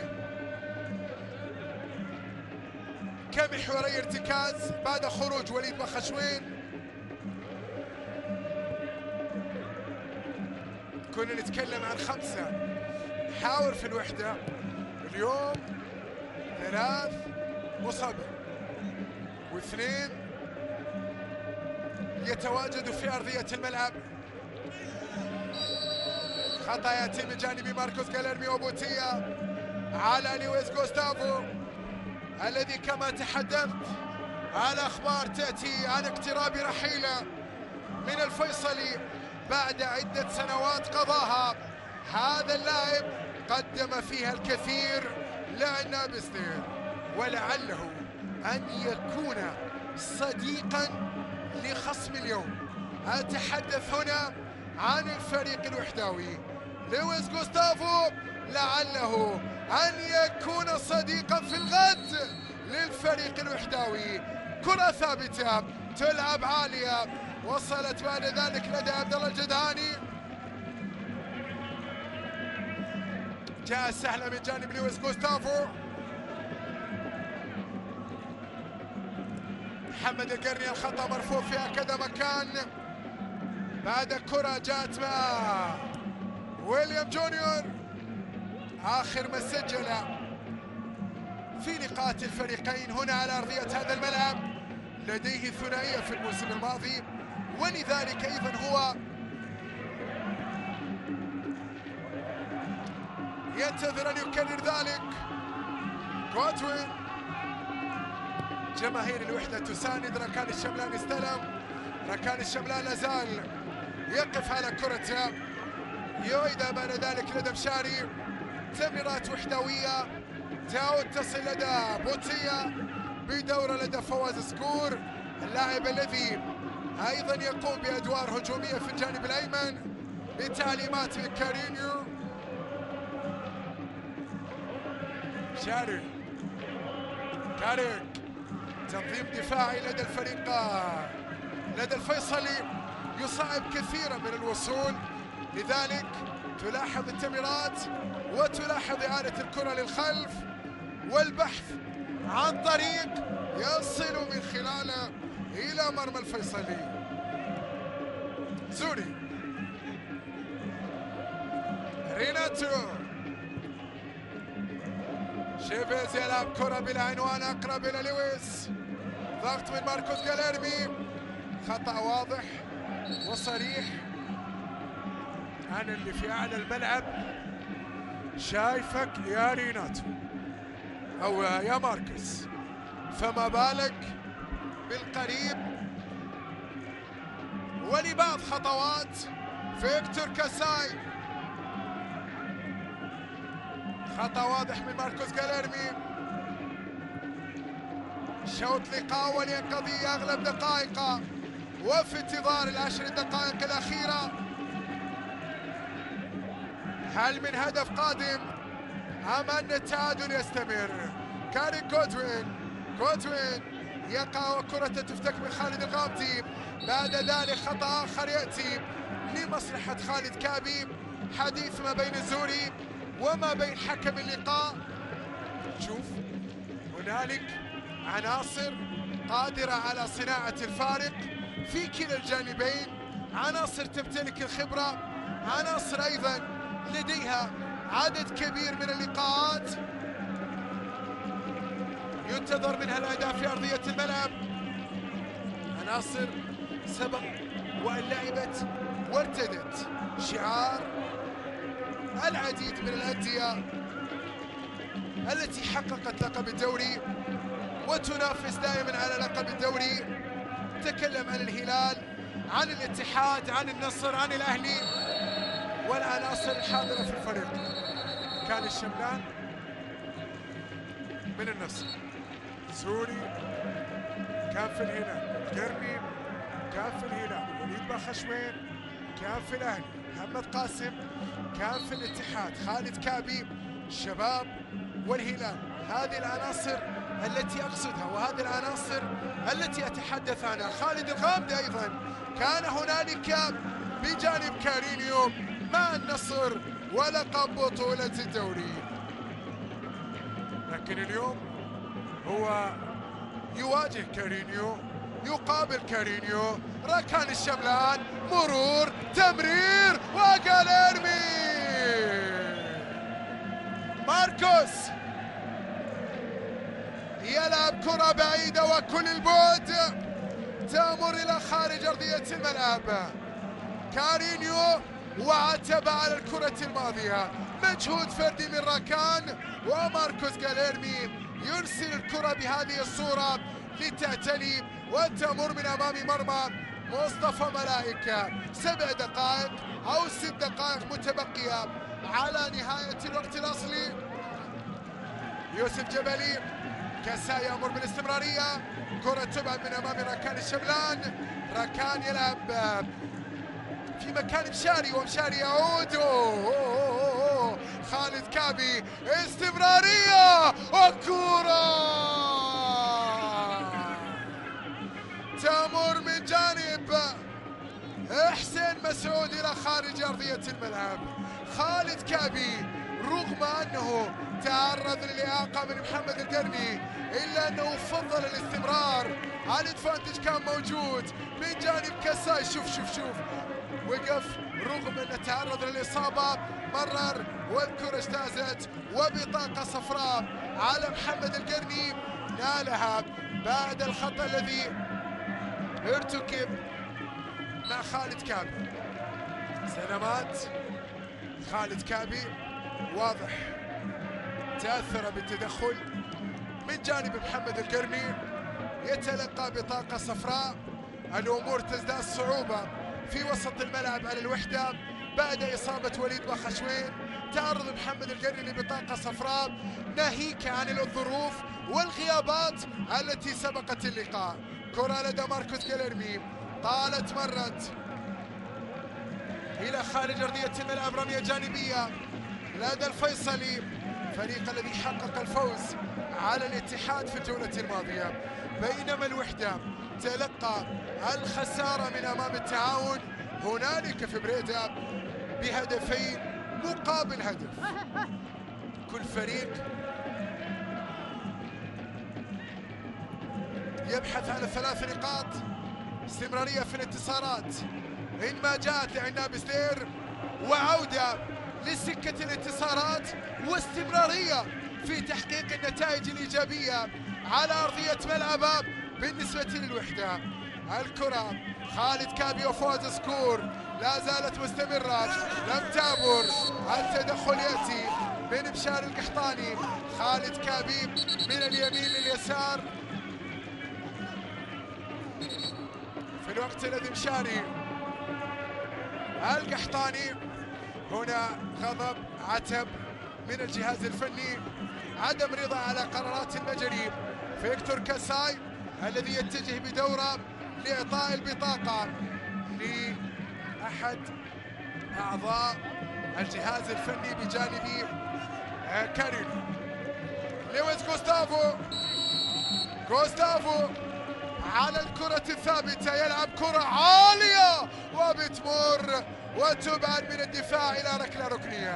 كمحوري ارتكاز بعد خروج وليد بخشوين. كنا نتكلم عن 5 محاور في الوحدة، اليوم 3 مصابين و2 يتواجدوا في أرضية الملعب. خطأ يأتي من جانب ماركوس جاليرمي وبوتيا على لويس غوستافو، الذي كما تحدثت الأخبار تأتي عن اقتراب رحيله من الفيصلي بعد عدة سنوات قضاها. هذا اللاعب قدم فيها الكثير لعناب ستير، ولعله أن يكون صديقا لخصم اليوم. أتحدث هنا عن الفريق الوحداوي. لويس غوستافو لعله أن يكون صديقا في الغد للفريق الوحداوي. كرة ثابتة تلعب عالية، وصلت بعد ذلك لدى عبد الله الجدهاني، جاء سهلة من جانب لويس غوستافو. محمد القرني الخطأ مرفوع في هكذا مكان بعد كرة جاءت مع ويليام جونيور، آخر ما سجل في لقاءات الفريقين هنا على أرضية هذا الملعب. لديه ثنائية في الموسم الماضي، ولذلك أيضا هو ينتظر أن يكرر ذلك. غودوين، جماهير الوحدة تساند، ركان الشملان استلم، ركان الشملان لازال يقف على كرته، يعيد بعد ذلك لدى مشاري. تمريرات وحدوية تعود تصل لدى بوتيا، بدورة لدى فواز سكور، اللاعب الذي أيضا يقوم بأدوار هجومية في الجانب الأيمن بتعليمات من كارينيو. شاري كاريك، تنظيم دفاعي لدى الفريق لدى الفيصلي يصعب كثيرا من الوصول، لذلك تلاحظ التمريرات وتلاحظ إعادة الكرة للخلف والبحث عن طريق يصل من خلاله إلى مرمى الفيصلي. زوري، ريناتو، شيفيز يلعب كرة بلا عنوان أقرب إلى لويس، ضغط من ماركوس جاليرمي، خطأ واضح وصريح. أنا اللي في أعلى الملعب شايفك يا ريناتو أو يا ماركوس، فما بالك بالقريب. ولبعض خطوات فيكتور كاساي، خطأ واضح من ماركوس جاليرمي. شوط لقاء ولينقضي أغلب دقائقه، وفي انتظار ال10 دقائق الأخيرة هل من هدف قادم أم أن التعادل يستمر؟ كاريك غودوين يقع وكرة تفتك من خالد الغامدي، بعد ذلك خطأ آخر يأتي لمصلحة خالد كابي. حديث ما بين الزوري وما بين حكم اللقاء. شوف هنالك عناصر قادرة على صناعة الفارق في كلا الجانبين، عناصر تمتلك الخبرة، عناصر أيضا لديها عدد كبير من اللقاءات ينتظر منها الأداء في أرضية الملعب. عناصر سبق وأن لعبت وارتدت شعار العديد من الأندية التي حققت لقب الدوري وتنافس دائما على لقب الدوري. تكلم عن الهلال، عن الاتحاد، عن النصر، عن الأهلي، والعناصر الحاضرة في الفريق. كان الشملان من النصر، سوري كان في الهلال، القرني كان في الهلال، وليد بخشوين كان في الأهلي، محمد قاسم كان في الاتحاد، خالد كابي الشباب والهلال. هذه العناصر التي أقصدها وهذه العناصر التي أتحدث عنها. خالد الغامدي أيضا كان هنالك بجانب كارينيو مع النصر ولقب بطولة الدوري، لكن اليوم هو يواجه كارينيو، يقابل كارينيو. ركان الشملان، مرور، تمرير، وجاليرمي. ماركوس يلعب كرة بعيدة وكل البعد تمر إلى خارج أرضية الملعب. كارينيو وعتب على الكرة الماضية، مجهود فردي من راكان، وماركوس جاليرمي يرسل الكرة بهذه الصورة لتعتلي وتمر من أمام مرمى مصطفى ملائكة. 7 دقائق أو 6 دقائق متبقية على نهاية الوقت الأصلي. يوسف جبلي كسا يأمر بالاستمرارية، كرة تبعد من أمام راكان الشملان. راكان يلعب في مكان مشاري ومشاري يعود. خالد كابي، استمرارية وكرة تمر من جانب حسين مسعود إلى خارج أرضية الملعب. خالد كابي رغم أنه تعرض للإعاقة من محمد القرني إلا أنه فضل الاستمرار. الادفانتج كان موجود من جانب كساي. شوف وقف رغم أنه تعرض للإصابة، مرر والكرة اجتازت وبطاقة صفراء على محمد القرني نالها بعد الخطأ الذي ارتكب مع خالد كابي. سلامات خالد كابي واضح تأثر بالتدخل من جانب محمد القرني، يتلقى بطاقة صفراء. الأمور تزداد صعوبة في وسط الملعب على الوحدة بعد إصابة وليد بخشوين. تعرض محمد القرني لبطاقة صفراء ناهيك عن الظروف والغيابات التي سبقت اللقاء. كرة لدى ماركوس جاليرمي طالت مرت إلى خارج أرضية الملعب، رمية جانبية لدى الفيصلي، فريق الذي حقق الفوز على الاتحاد في الجولة الماضية. بينما الوحدة تلقى الخسارة من أمام التعاون هنالك في بريدة بهدفين مقابل هدف. كل فريق يبحث عن 3 نقاط. استمرارية في الانتصارات إن ما جاءت لعناب سدير، وعودة لسكة الانتصارات واستمرارية في تحقيق النتائج الإيجابية على أرضية ملعبه بالنسبة للوحدة. الكرة خالد كابي وفواز سكور لا زالت مستمرة، لم تعبر. التدخل يأتي من بشار القحطاني. خالد كابي من اليمين لليسار في الوقت الذي مشاري القحطاني. هنا غضب، عتب من الجهاز الفني، عدم رضا على قرارات المجري. فيكتور كاساي الذي يتجه بدوره لإعطاء البطاقة لأحد أعضاء الجهاز الفني بجانب كارين. لويس غوستافو على الكرة الثابتة، يلعب كرة عالية وبتمر وتبعد من الدفاع إلى ركلة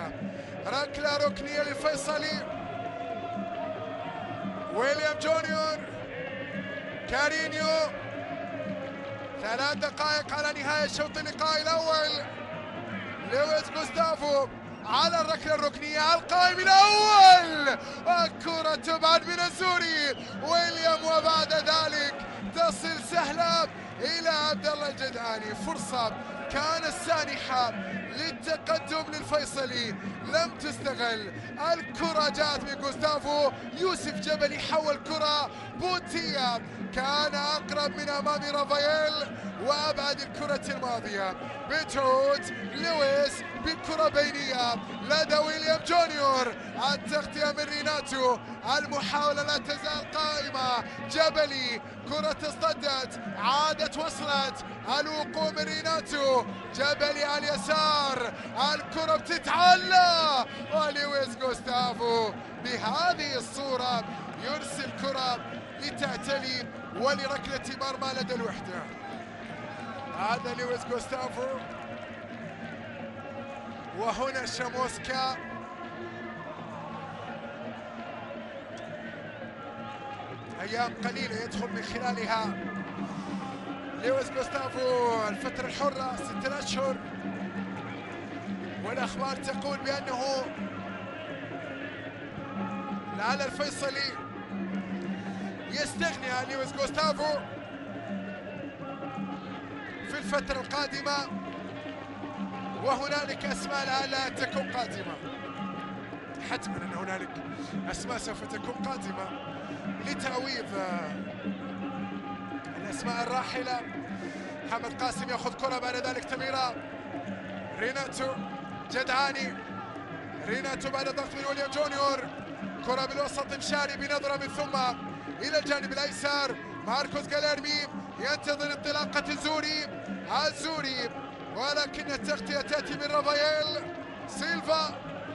ركنية للفيصلي. ويليام جونيور، كارينيو، 3 دقائق على نهاية شوط اللقاء الأول. لويس غوستافو على الركلة الركنية القائم الأول، الكرة تبعد من الزوري ويليام، وبعد ذلك تصل سهلة إلى عبد الله الجدعاني. فرصة كانت سانحة للتقدم للفيصلي لم تستغل. الكرة جاءت من غوستافو، يوسف جبلي حول كرة، بوتيا كان أقرب من أمام رافائيل وأبعد الكرة الماضية. بتعود لويس بالكرة بينية لدى ويليام جونيور، التغطية من ريناتو، المحاولة لا تزال قائمة. جبلي كرة اصطدت، عادت وصلت، الوقوع من ريناتو، جبلي على اليسار، الكرة بتتعلى ولويس غوستافو بهذه الصورة يرسل كرة لتعتلي ولركلة مرمى لدى الوحدة. هذا لويس غوستافو، وهنا شاموسكا أيام قليلة يدخل من خلالها لويس غوستافو الفترة الحرة 6 أشهر، والأخبار تقول بأنه لعل الفيصلي يستغني عن لويس غوستافو في الفترة القادمة، وهنالك أسماء لعلها تكون قادمة. حتما أن هنالك أسماء سوف تكون قادمة لتعويض الأسماء الراحلة. محمد قاسم يأخذ كرة، بعد ذلك تمريرة ريناتو جدعاني، ريناتو بعد ضغط من ويليام جونيور، كرة بالوسط مشاري بنظرة من ثم إلى الجانب الأيسر، ماركوس جاليرمي ينتظر انطلاقة الزوري، ولكن التغطية تأتي من رافائيل سيلفا،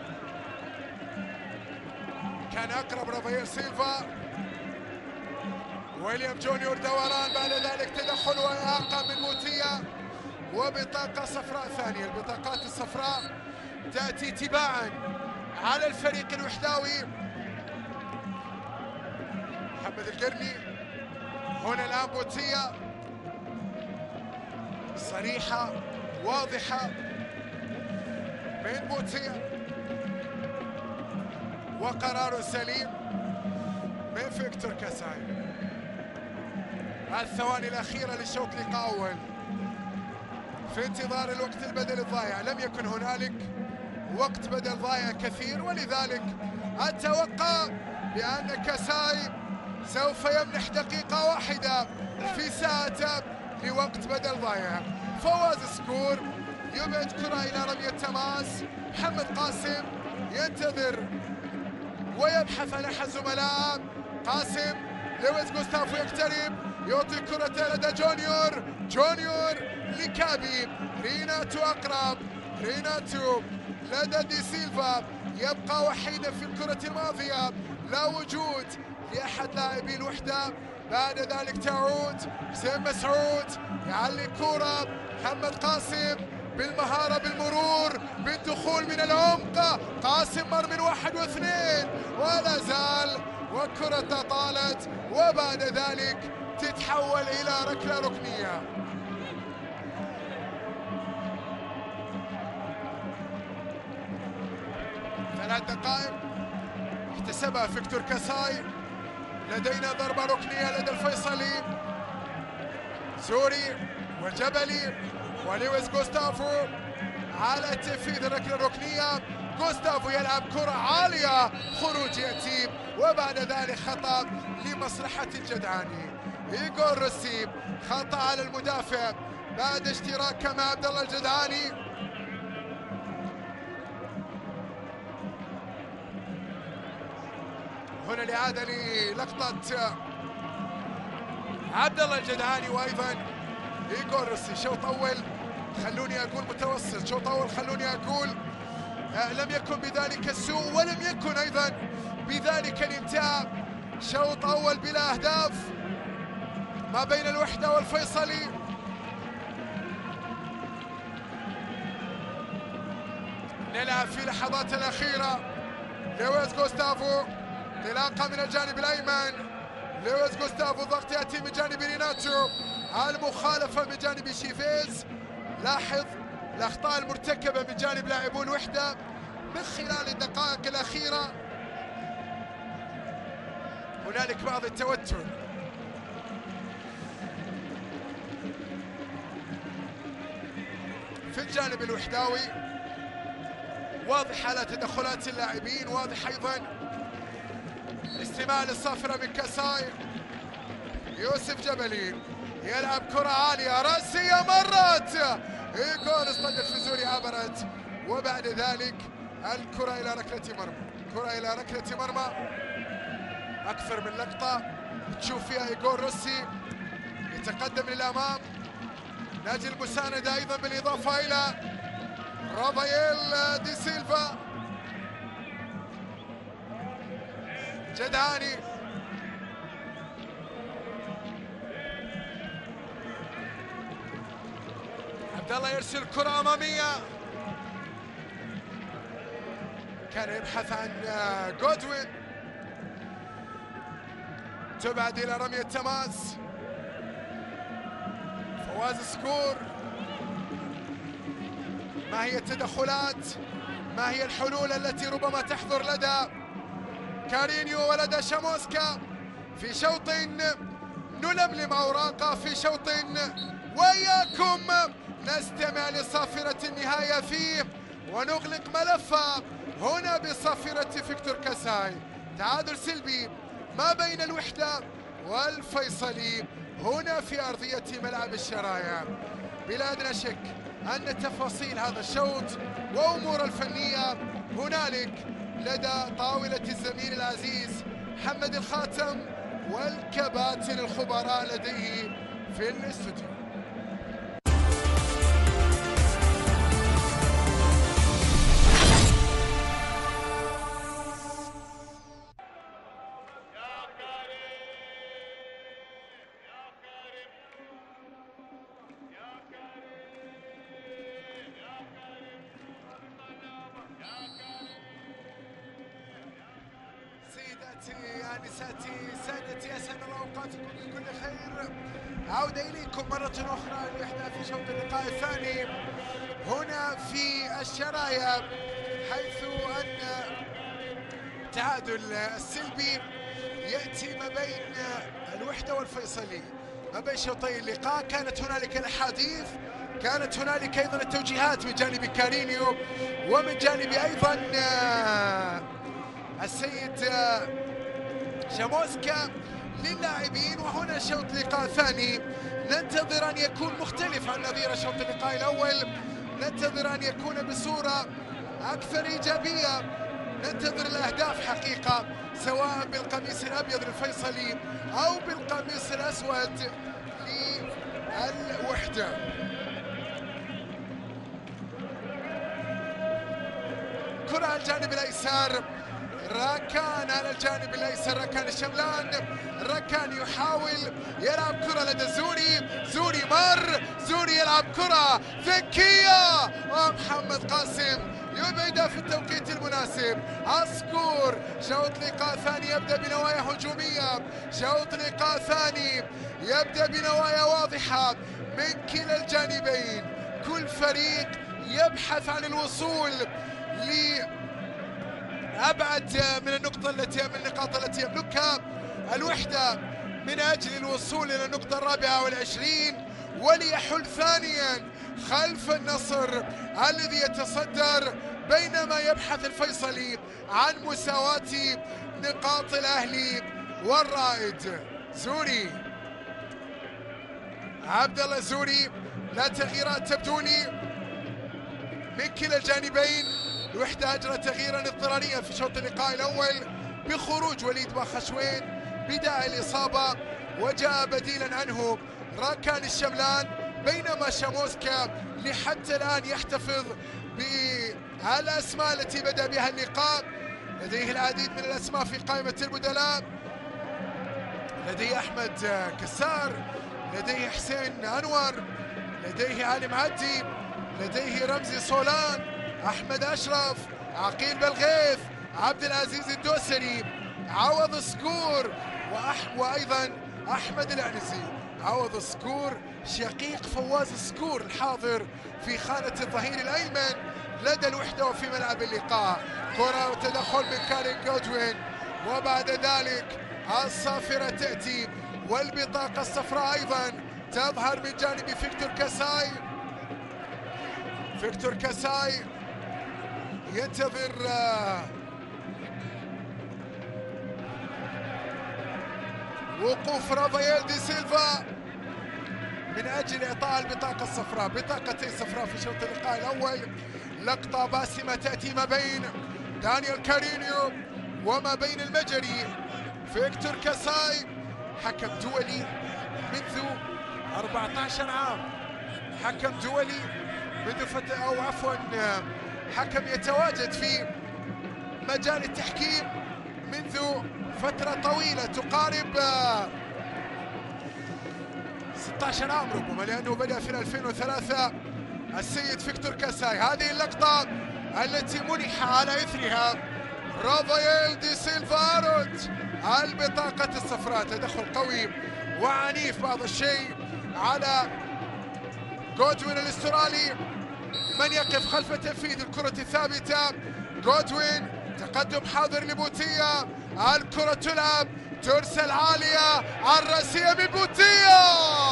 كان أقرب رافائيل سيلفا. ويليام جونيور دوران، بعد ذلك تدخل وإعاقة من موتيا وبطاقة صفراء ثانية. البطاقات الصفراء تأتي تباعا على الفريق الوحداوي. محمد القرني هنا الآن، بوتيا صريحة واضحة من بوتيا، وقرار سليم من فيكتور كاساي. الثواني الأخيرة للشوط اللقاء أول في انتظار الوقت البدل الضائع. لم يكن هنالك وقت بدل ضائع كثير، ولذلك أتوقع بأن كاساي سوف يمنح دقيقة واحدة في ساعته لوقت بدل ضائع. فواز سكور يبعد كرة إلى رمية تماس. محمد قاسم ينتظر ويبحث عن أحد زملائه. قاسم، لويس غوستافو يقترب، يعطي كرة لدى جونيور لكابي، ريناتو أقرب، ريناتو لدى دي سيلفا، يبقى وحيدا في الكرة الماضية، لا وجود لأحد لاعبي الوحدة. بعد ذلك تعود حسين مسعود يعلي كرة، محمد قاسم بالمهارة بالمرور بالدخول من العمق، قاسم مر من 1 و2 ولا زال، وكرة طالت وبعد ذلك تتحول إلى ركلة ركنية. ثلاث دقائق احتسبها فيكتور كاساي. لدينا ضربة ركنية لدى الفيصلي. زوري وجبلي ولويس غوستافو على تنفيذ الركلة الركنية. غوستافو يلعب كرة عالية، خروج يأتي وبعد ذلك خطأ لمصلحة الجدعاني. إيغور روسي خطأ على المدافع بعد اشتراك مع عبد الله الجدعاني. هنا الإعادة للقطة عبد الله الجدعاني وأيضا إيغور روسي. شوط أول خلوني أقول متوسط، شوط أول خلوني أقول لم يكن بذلك السوء ولم يكن أيضا بذلك الامتاع. شوط أول بلا أهداف ما بين الوحدة والفيصلي. نلعب في اللحظات الأخيرة. لويس غوستافو انطلاقة من الجانب الأيمن، لويس غوستافو ضغط يأتي من جانب ريناتو، المخالفة من جانب شيفيز. لاحظ الأخطاء المرتكبة من جانب لاعبو الوحدة من خلال الدقائق الأخيرة. هنالك بعض التوتر في الجانب الوحداوي، واضح على تدخلات اللاعبين، واضح أيضا الاستماع للصافرة من كاساي. يوسف جبلي يلعب كرة عالية رأسية مرت، جول اصطدت في زوري عبرت، وبعد ذلك الكرة إلى ركلة مرمى. كرة إلى ركلة مرمى، أكثر من لقطة تشوف فيها إيغور روسي يتقدم للأمام، ناجي المساندة أيضا بالإضافة إلى رافائيل دي سيلفا. جدعاني عبد الله يرسل كرة أمامية، كان يبحث عن جودوين، تبعد إلى رمية تماس. فواز سكور، ما هي التدخلات؟ ما هي الحلول التي ربما تحضر لدى كارينيو ولدى شاموسكا في شوط نلملم أوراقه، في شوط وإياكم نستمع لصافرة النهاية فيه ونغلق ملفه هنا بصافرة فيكتور كاساي. تعادل سلبي ما بين الوحدة والفيصلي هنا في أرضية ملعب الشرايع. بلا أدنى شك أن تفاصيل هذا الشوط وأمور الفنية هنالك لدى طاولة الزميل العزيز محمد الخاتم والكباتن الخبراء لديه في الاستوديو. آنساتي سادتي، أسعد الله أوقاتكم بكل خير. عودة إليكم مرة أخرى لإحدى في شوط اللقاء الثاني هنا في الشرايع، حيث أن التعادل السلبي يأتي ما بين الوحدة والفيصلي، ما بين شوطي اللقاء. كانت هنالك الأحاديث، كانت هنالك أيضا التوجيهات من جانب كارينيو ومن جانب أيضا السيد شاموسكا للاعبين. وهنا شوط لقاء ثاني ننتظر أن يكون مختلف عن نظير شوط اللقاء الأول، ننتظر أن يكون بصورة أكثر إيجابية، ننتظر الأهداف حقيقة سواء بالقميص الأبيض للفيصلي أو بالقميص الأسود للوحدة. كرة على الجانب الأيسر، راكان على الجانب الايسر، راكان الشملان، راكان يحاول يلعب كرة لدى زوري مر، زوري يلعب كرة ذكية ومحمد قاسم يبعدها في التوقيت المناسب. عسكور شوط لقاء ثاني يبدأ بنوايا هجومية، شوط لقاء ثاني يبدأ بنوايا واضحة من كلا الجانبين، كل فريق يبحث عن الوصول أبعد من النقطة من النقاط التي يملكها الوحدة من أجل الوصول إلى النقطة 24 وليحل ثانيا خلف النصر الذي يتصدر، بينما يبحث الفيصلي عن مساواة نقاط الأهلي والرائد. زوري، عبد الله زوري، لا تغييرات تبدو لي من كلا الجانبين. الوحدة أجرت تغييرا اضطراريا في شوط اللقاء الأول بخروج وليد باخشوين بداعي الإصابة، وجاء بديلا عنه راكان الشملان، بينما شاموسكا لحتى الآن يحتفظ بالأسماء التي بدأ بها اللقاء. لديه العديد من الأسماء في قائمة البدلاء، لديه أحمد كسار، لديه حسين أنور، لديه علي معدي، لديه رمزي صولان، أحمد أشرف، عقيل بلغيث، عبد العزيز الدوسري، عوض سكور، وأيضا أحمد العنزي. عوض سكور شقيق فواز سكور الحاضر في خانة الظهير الأيمن، لدى الوحدة وفي ملعب اللقاء. كرة وتدخل من كارين جودوين، وبعد ذلك الصافرة تأتي والبطاقة الصفراء أيضا تظهر من جانب فيكتور كاساي. فيكتور كاساي ينتظر وقوف رافائيل دي سيلفا من أجل إعطاء البطاقة الصفراء. بطاقتين صفراء في شوط اللقاء الأول. لقطة باسمة تأتي ما بين دانيال كارينيو وما بين المجري فيكتور كاساي، حكم دولي منذ 14 عام، حكم دولي منذ أو عفوا حكم يتواجد في مجال التحكيم منذ فترة طويلة تقارب 16 عام ربما، لأنه بدأ في 2003 السيد فيكتور كاساي. هذه اللقطة التي منح على إثرها رافائيل دي سيلفا أرود البطاقة الصفراء. تدخل قوي وعنيف بعض الشيء على جودوين الاسترالي، من يقف خلف تنفيذ الكرة الثابتة. جودوين تقدم حاضر لبوتيا، الكرة تلعب ترسل عالية، الرأسية من بوتيا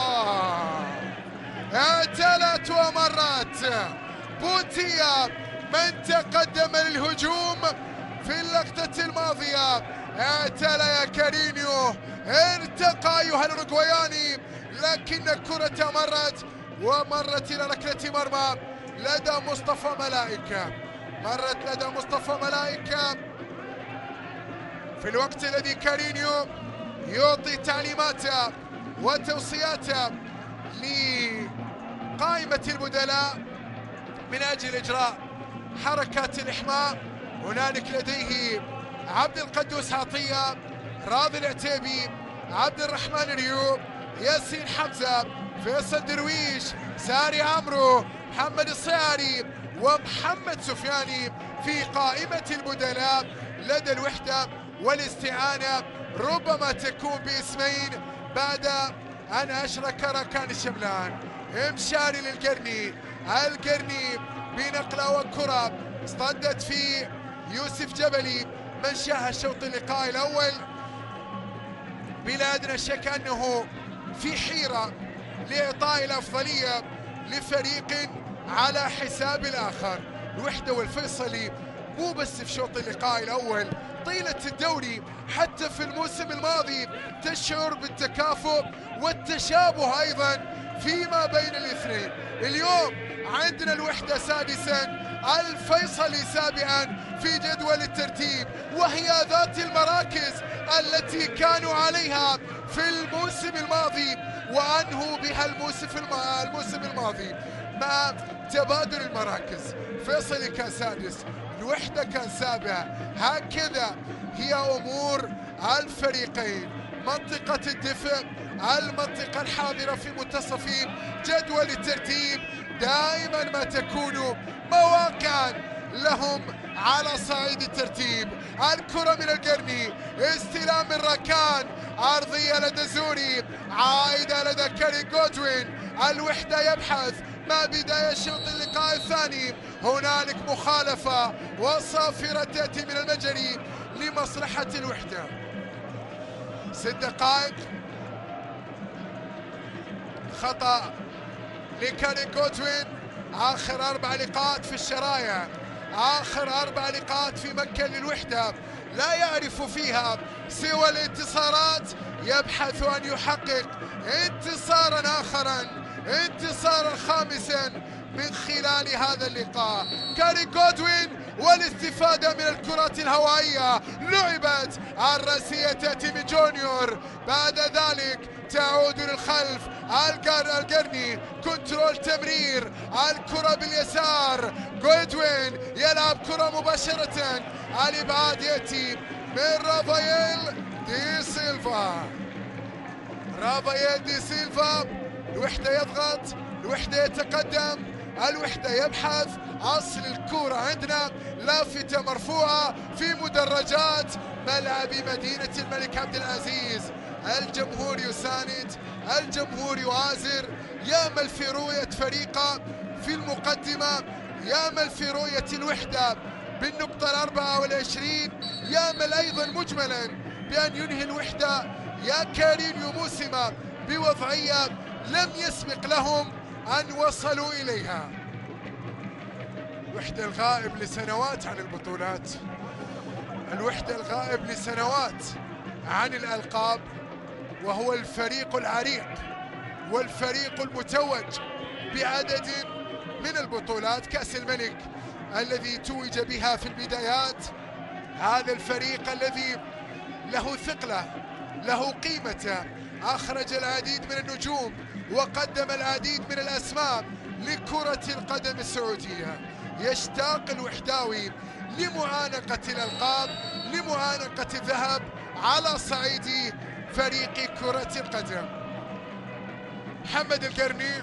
اعتلت ومرت. بوتيا من تقدم للهجوم في اللقطة الماضية اعتلى يا كارينيو، ارتقى أيها الأوروغواياني، لكن الكرة مرت ومرت إلى ركلة مرمى لدى مصطفى ملائكة. مرت لدى مصطفى ملائكة في الوقت الذي كارينيو يعطي تعليماته وتوصياته لقائمة البدلاء من أجل إجراء حركات الإحماء. هنالك لديه عبد القدوس عطية، راضي العتيبي، عبد الرحمن اليوب، ياسين حمزة، فيصل درويش، ساري عمرو، محمد الصياري ومحمد سفياني في قائمة البدلاء لدى الوحدة. والاستعانة ربما تكون باسمين بعد أن أشرك راكان الشملان. إمشاري للقرني، القرني بنقلة وكرة اصطدت في يوسف جبلي من شاهد شوط اللقاء الأول. بلا أدنى شك أنه في حيرة لإعطاء الأفضلية لفريق على حساب الآخر. الوحدة والفيصلي مو بس في شوط اللقاء الأول، طيلة الدوري حتى في الموسم الماضي تشعر بالتكافؤ والتشابه أيضا فيما بين الاثنين. اليوم عندنا الوحدة سادسا، الفيصلي سابعا في جدول الترتيب، وهي ذات المراكز التي كانوا عليها في الموسم الماضي وأنهوا بها الموسم الماضي مع تبادل المراكز. فيصلي كان سادس، الوحدة كان سابع. هكذا هي أمور الفريقين. منطقة الدفء، المنطقة الحاضرة في منتصف جدول الترتيب، دائما ما تكون مواقعا لهم على صعيد الترتيب. الكرة من القرني، استلام من راكان، عرضية لدى زوري، عائدة لدى كارين جودوين. الوحدة يبحث مع بداية شوط اللقاء الثاني. هنالك مخالفة وصافرة تأتي من المجري لمصلحة الوحدة. 6 دقائق، خطأ لكارين جودوين. آخر 4 لقاءات في الشرايع، آخر 4 لقاءات في مكة للوحدة لا يعرف فيها سوى الانتصارات، يبحث أن يحقق انتصارا آخرا، انتصارا خامسا من خلال هذا اللقاء. كارين جودوين والاستفادة من الكرات الهوائية، لعبت الرأسية تأتي من جونيور، بعد ذلك تعود للخلف. القرني كنترول تمرير، الكرة باليسار، جودوين يلعب كرة مباشرة، الإبعاد يأتي من رافائيل دي سيلفا. رافائيل دي سيلفا، الوحدة يضغط، الوحدة يتقدم، الوحدة يبحث. أصل الكرة عندنا لافتة مرفوعة في مدرجات ملعب مدينة الملك عبد العزيز. الجمهور يساند، الجمهور يؤازر، يأمل في رؤية فريقه في المقدمة، يامل في رؤية الوحدة بالنقطة 24، يامل أيضا مجملا بأن ينهي الوحدة يا كارينيو موسمه بوضعية لم يسبق لهم أن وصلوا إليها. الوحدة الغائب لسنوات عن البطولات، الوحدة الغائب لسنوات عن الألقاب، وهو الفريق العريق والفريق المتوج بعدد من البطولات. كأس الملك الذي توج بها في البدايات، هذا الفريق الذي له ثقله له قيمته، أخرج العديد من النجوم وقدم العديد من الأسماء لكرة القدم السعودية. يشتاق الوحداوي لمعانقة الألقاب، لمعانقة الذهب على صعيد فريق كرة القدم. محمد القرني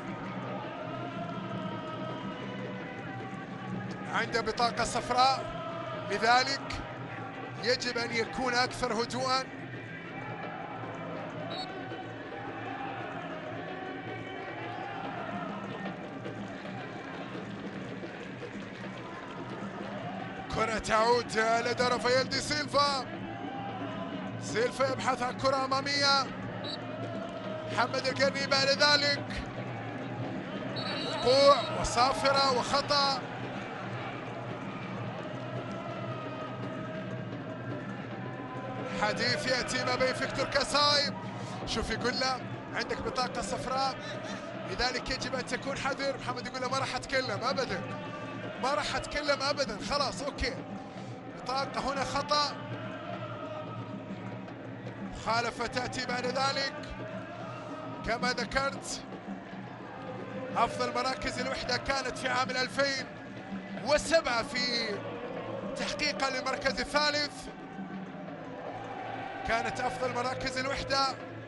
عنده بطاقة صفراء، لذلك يجب أن يكون أكثر هدوءا. كرة تعود لدى رافائيل دي سيلفا، سيلفا يبحث عن كرة أمامية. محمد القرني بعد ذلك وقوع وصافرة وخطأ. حديث يأتي ما بين فيكتور كاساي، شوف يقول له عندك بطاقة صفراء لذلك يجب أن تكون حذر. محمد يقول له ما راح أتكلم أبدا، ما راح أتكلم أبدا، خلاص أوكي. بطاقة هنا خطأ، مخالفة تأتي بعد ذلك. كما ذكرت أفضل مراكز الوحدة كانت في عام 2007 في تحقيقها للمركز الثالث، كانت أفضل مراكز الوحدة،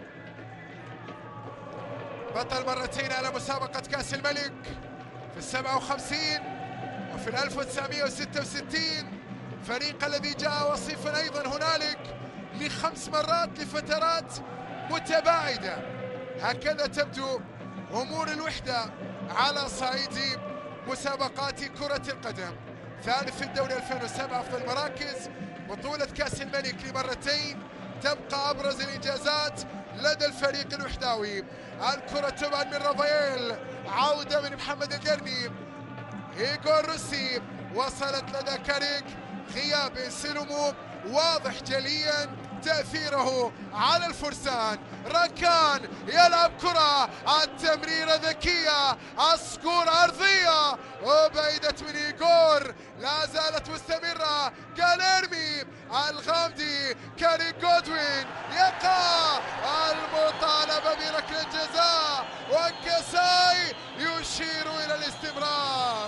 بطل مرتين على مسابقة كأس الملك في 57 وفي 1966. فريق الذي جاء وصيفا أيضا هنالك ل5 مرات لفترات متباعدة. هكذا تبدو أمور الوحدة على صعيد مسابقات كرة القدم. ثالث في الدوري 2007 أفضل مراكز، بطولة كأس الملك لمرتين، تبقى أبرز الإنجازات لدى الفريق الوحداوي. الكرة تبعد من رافائيل، عودة من محمد القرني، إيغور روسي، وصلت لدى كاريك، غياب انسلمو واضح جليا تأثيره على الفرسان. ركان يلعب كرة، التمريرة ذكية، الصقور أرضية وبعدت من إيغور، لا زالت مستمرة. كاليرمي الغامدي، كاري جودوين يقع، المطالبة بركلة جزاء وكاساي يشير إلى الاستمرار.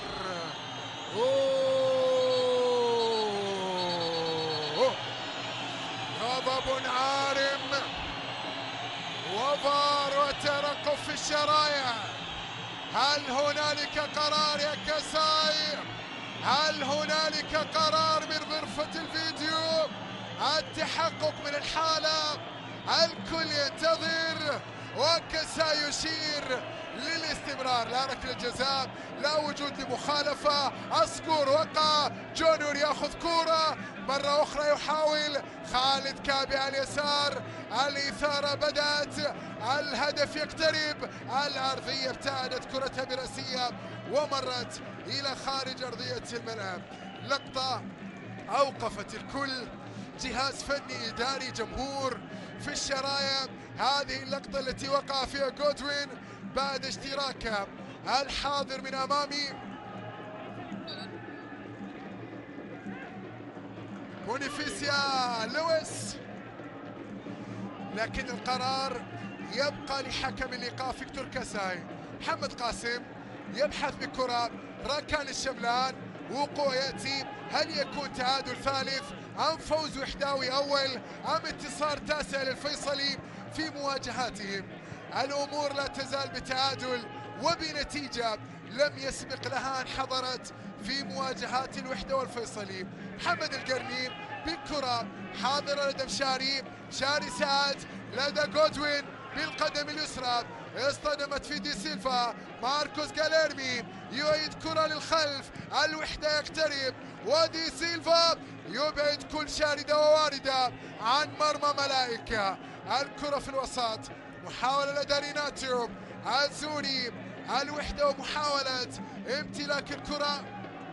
غضب عارم وفار وترقب في الشرايع. هل هنالك قرار يا كاساي؟ هل هنالك قرار من غرفة الفيديو؟ التحقق من الحالة، الكل ينتظر وكاساي يشير للاستمرار. لا ركلة جزاء، لا وجود لمخالفة. الصقور وقع، جونيور ياخذ كرة مرة أخرى، يحاول خالد كابي على اليسار، الإثارة بدأت، الهدف يقترب، الأرضية ابتعدت كرتها برأسية ومرت إلى خارج أرضية الملعب. لقطة أوقفت الكل، جهاز فني إداري جمهور في الشرايع. هذه اللقطة التي وقع فيها جودوين بعد اشتراكه الحاضر من أمامي بونيفيسيا لويس، لكن القرار يبقى لحكم اللقاء فيكتور كاساي. محمد قاسم يبحث بكرة، راكان الشملان، وقوع يأتي. هل يكون تعادل ثالث أم فوز وحداوي أول أم انتصار تاسع للفيصلي في مواجهاتهم؟ الأمور لا تزال بتعادل وبنتيجة لم يسبق لها أن حضرت في مواجهات الوحدة والفيصلي. محمد القرني بالكرة حاضرة لدى مشاري، شاري سعد لدى جودوين بالقدم اليسرى، اصطدمت في دي سيلفا. ماركوس جاليرمي يعيد كرة للخلف، الوحدة يقترب، ودي سيلفا يبعد كل شاردة وواردة عن مرمى ملائكة. الكرة في الوسط، محاولة لدى ريناتو الزوري، الوحدة ومحاولة امتلاك الكرة،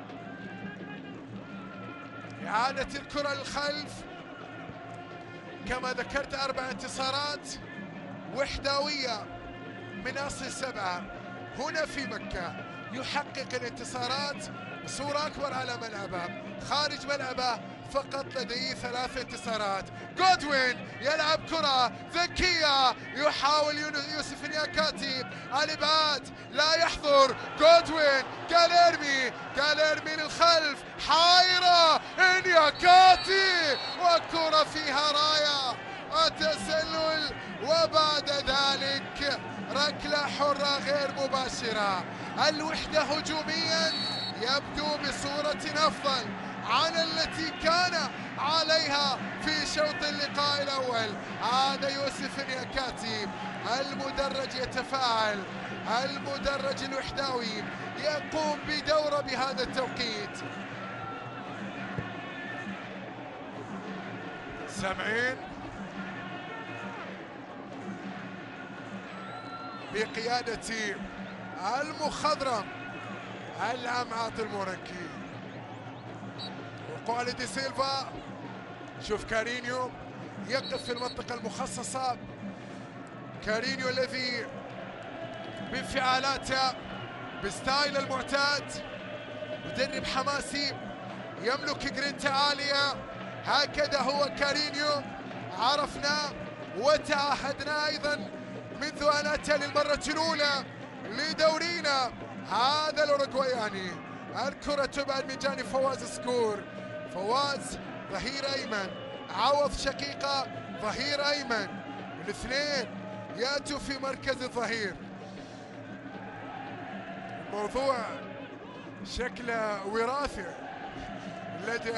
إعادة الكرة للخلف. كما ذكرت 4 انتصارات وحداوية من أصل 7 هنا في مكة. يحقق الانتصارات بصورة أكبر على ملعبه، خارج ملعبه فقط لديه 3 انتصارات. جودوين يلعب كرة ذكية، يحاول يوسف نياكاتي الإبعاد، لا يحضر جودوين. جاليرمي للخلف، حايرة نياكاتي، وكرة فيها راية التسلل، وبعد ذلك ركلة حرة غير مباشرة. الوحدة هجوميا يبدو بصورة أفضل عن التي كان عليها في شوط اللقاء الأول. هذا يوسف نياكاتي المدرج يتفاعل، المدرج الوحداوي يقوم بدوره بهذا التوقيت. سامعين بقيادة المخضرم العمعاط المورنكي، وقوع دي سيلفا. شوف كارينيو يقف في المنطقة المخصصة، كارينيو الذي بانفعالاته بستايل المعتاد، مدرب حماسي يملك جرينتا عالية. هكذا هو كارينيو، عرفنا وتعهدنا أيضا منذ أن أتى للمرة الأولى لدورينا هذا الأوروغواياني. الكرة تبعد من جانب فواز سكور، فواز ظهير أيمن، عوض شقيقة ظهير أيمن، الاثنين يأتوا في مركز الظهير. الموضوع شكله وراثي لدى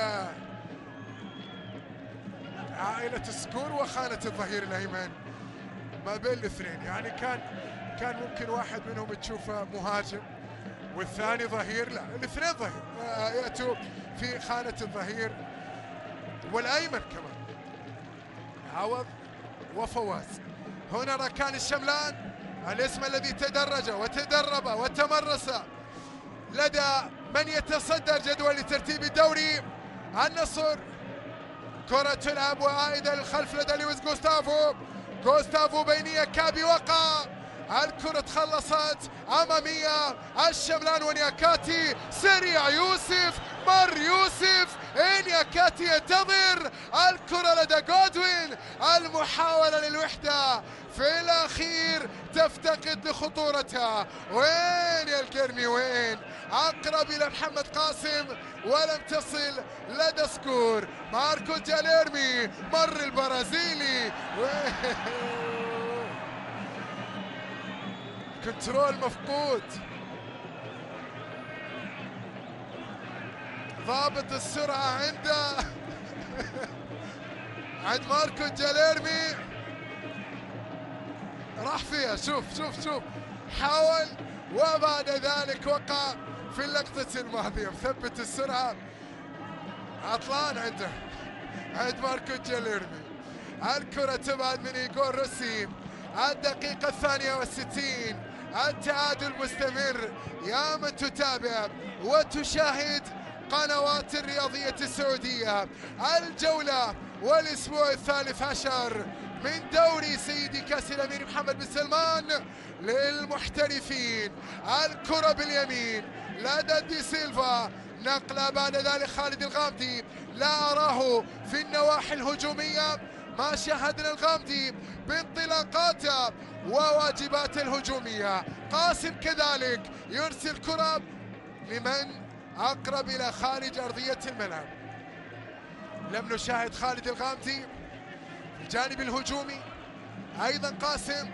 عائلة سكور وخانة الظهير الأيمن ما بين الاثنين. يعني كان ممكن واحد منهم تشوفه مهاجم والثاني ظهير، لا الاثنين ظهير يأتوا في خانة الظهير والأيمن كمان، عوض وفواز. هنا ركان الشملان، الاسم الذي تدرج وتدرب وتمرس لدى من يتصدر جدول ترتيب الدوري النصر. كرة تلعب وعائدة للخلف لدى لويس جوستافو بينية كابي، وقع الكرة تخلصت أمامية الشملان ونياكاتي، سريع يوسف، مر يوسف، نياكاتي ينتظر الكرة لدى جودوين، المحاولة للوحدة في الأخير تفتقد لخطورتها. وين يا الكرمي وين؟ أقرب إلى محمد قاسم ولم تصل لدى سكور. ماركو جاليرمي، مر البرازيلي، كنترول مفقود، ضابط السرعة عنده عند ماركو جاليرمي، راح فيها. شوف حاول وبعد ذلك وقع في اللقطة الماضية، مثبت السرعة عطلان عنده عند ماركو جاليرمي. الكرة تبعد من إيغور روسي، الدقيقة 62، التعادل مستمر. يا من تتابع وتشاهد قنوات الرياضية السعودية، الجولة والأسبوع 13 من دوري سيدي كأس الأمير محمد بن سلمان للمحترفين. الكرة باليمين لدى دي سيلفا، نقلة بعد ذلك خالد الغامدي، لا أراه في النواحي الهجومية ما شاهدنا الغامدي بانطلاقاته وواجباته الهجومية. قاسم كذلك يرسل كرة لمن أقرب إلى خارج أرضية الملعب. لم نشاهد خالد الغامدي الجانب الهجومي، أيضا قاسم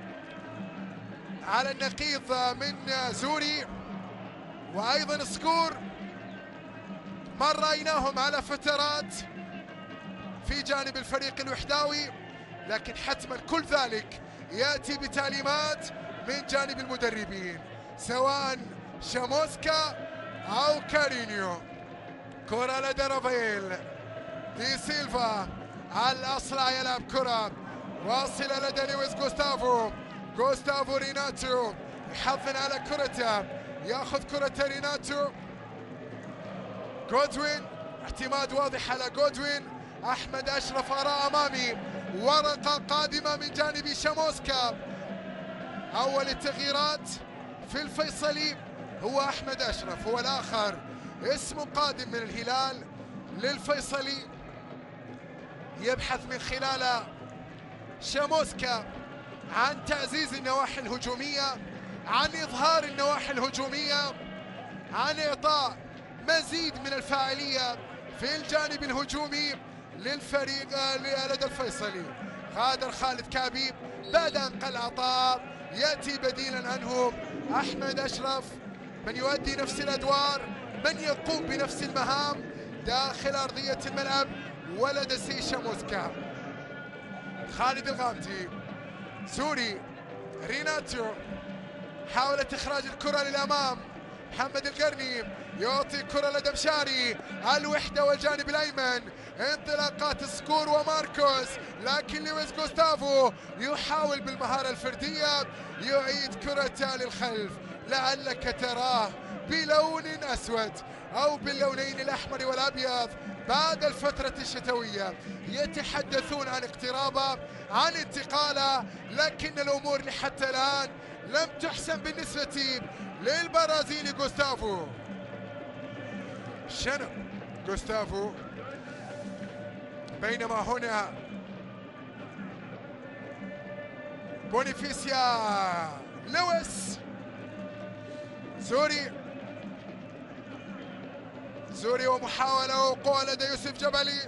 على النقيض من زوري وأيضا سكور، ما رأيناهم على فترات في جانب الفريق الوحداوي، لكن حتما كل ذلك يأتي بتعليمات من جانب المدربين سواء شاموسكا أو كارينيو. كرة لدى رافائيل دي سيلفا، الأصلع يلعب كرة واصلة لدى لويس غوستافو ريناتو يحضن على كرته، ياخذ كرة ريناتو. جودوين، اعتماد واضح على جودوين. أحمد أشرف أرى أمامي ورقة قادمة من جانب شاموسكا. أول التغييرات في الفيصلي هو أحمد أشرف، هو الآخر اسم قادم من الهلال للفيصلي، يبحث من خلال شاموسكا عن تعزيز النواحي الهجومية، عن إظهار النواحي الهجومية، عن إعطاء مزيد من الفاعلية في الجانب الهجومي للفريق لدى الفيصلي. غادر خالد كابيب بعد أن قل عطاء، يأتي بديلا عنه أحمد أشرف، من يؤدي نفس الأدوار، من يقوم بنفس المهام داخل أرضية الملعب ولدى سي شاموسكا. خالد الغامدي سوري، ريناتو حاولت إخراج الكرة للأمام. محمد القرني يعطي كرة لدى مشاري، الوحدة والجانب الأيمن، انطلاقات سكور وماركوس، لكن لويس غوستافو يحاول بالمهارة الفردية يعيد كرته للخلف. لعلك تراه بلون أسود أو باللونين الأحمر والأبيض بعد الفترة الشتوية، يتحدثون عن اقترابه، عن انتقاله، لكن الأمور لحتى الآن لم تحسن بالنسبة للبرازيلي غوستافو. شنب غوستافو، بينما هنا بونيفيسيا لويس زوري ومحاولة وقوة لدى يوسف جبلي.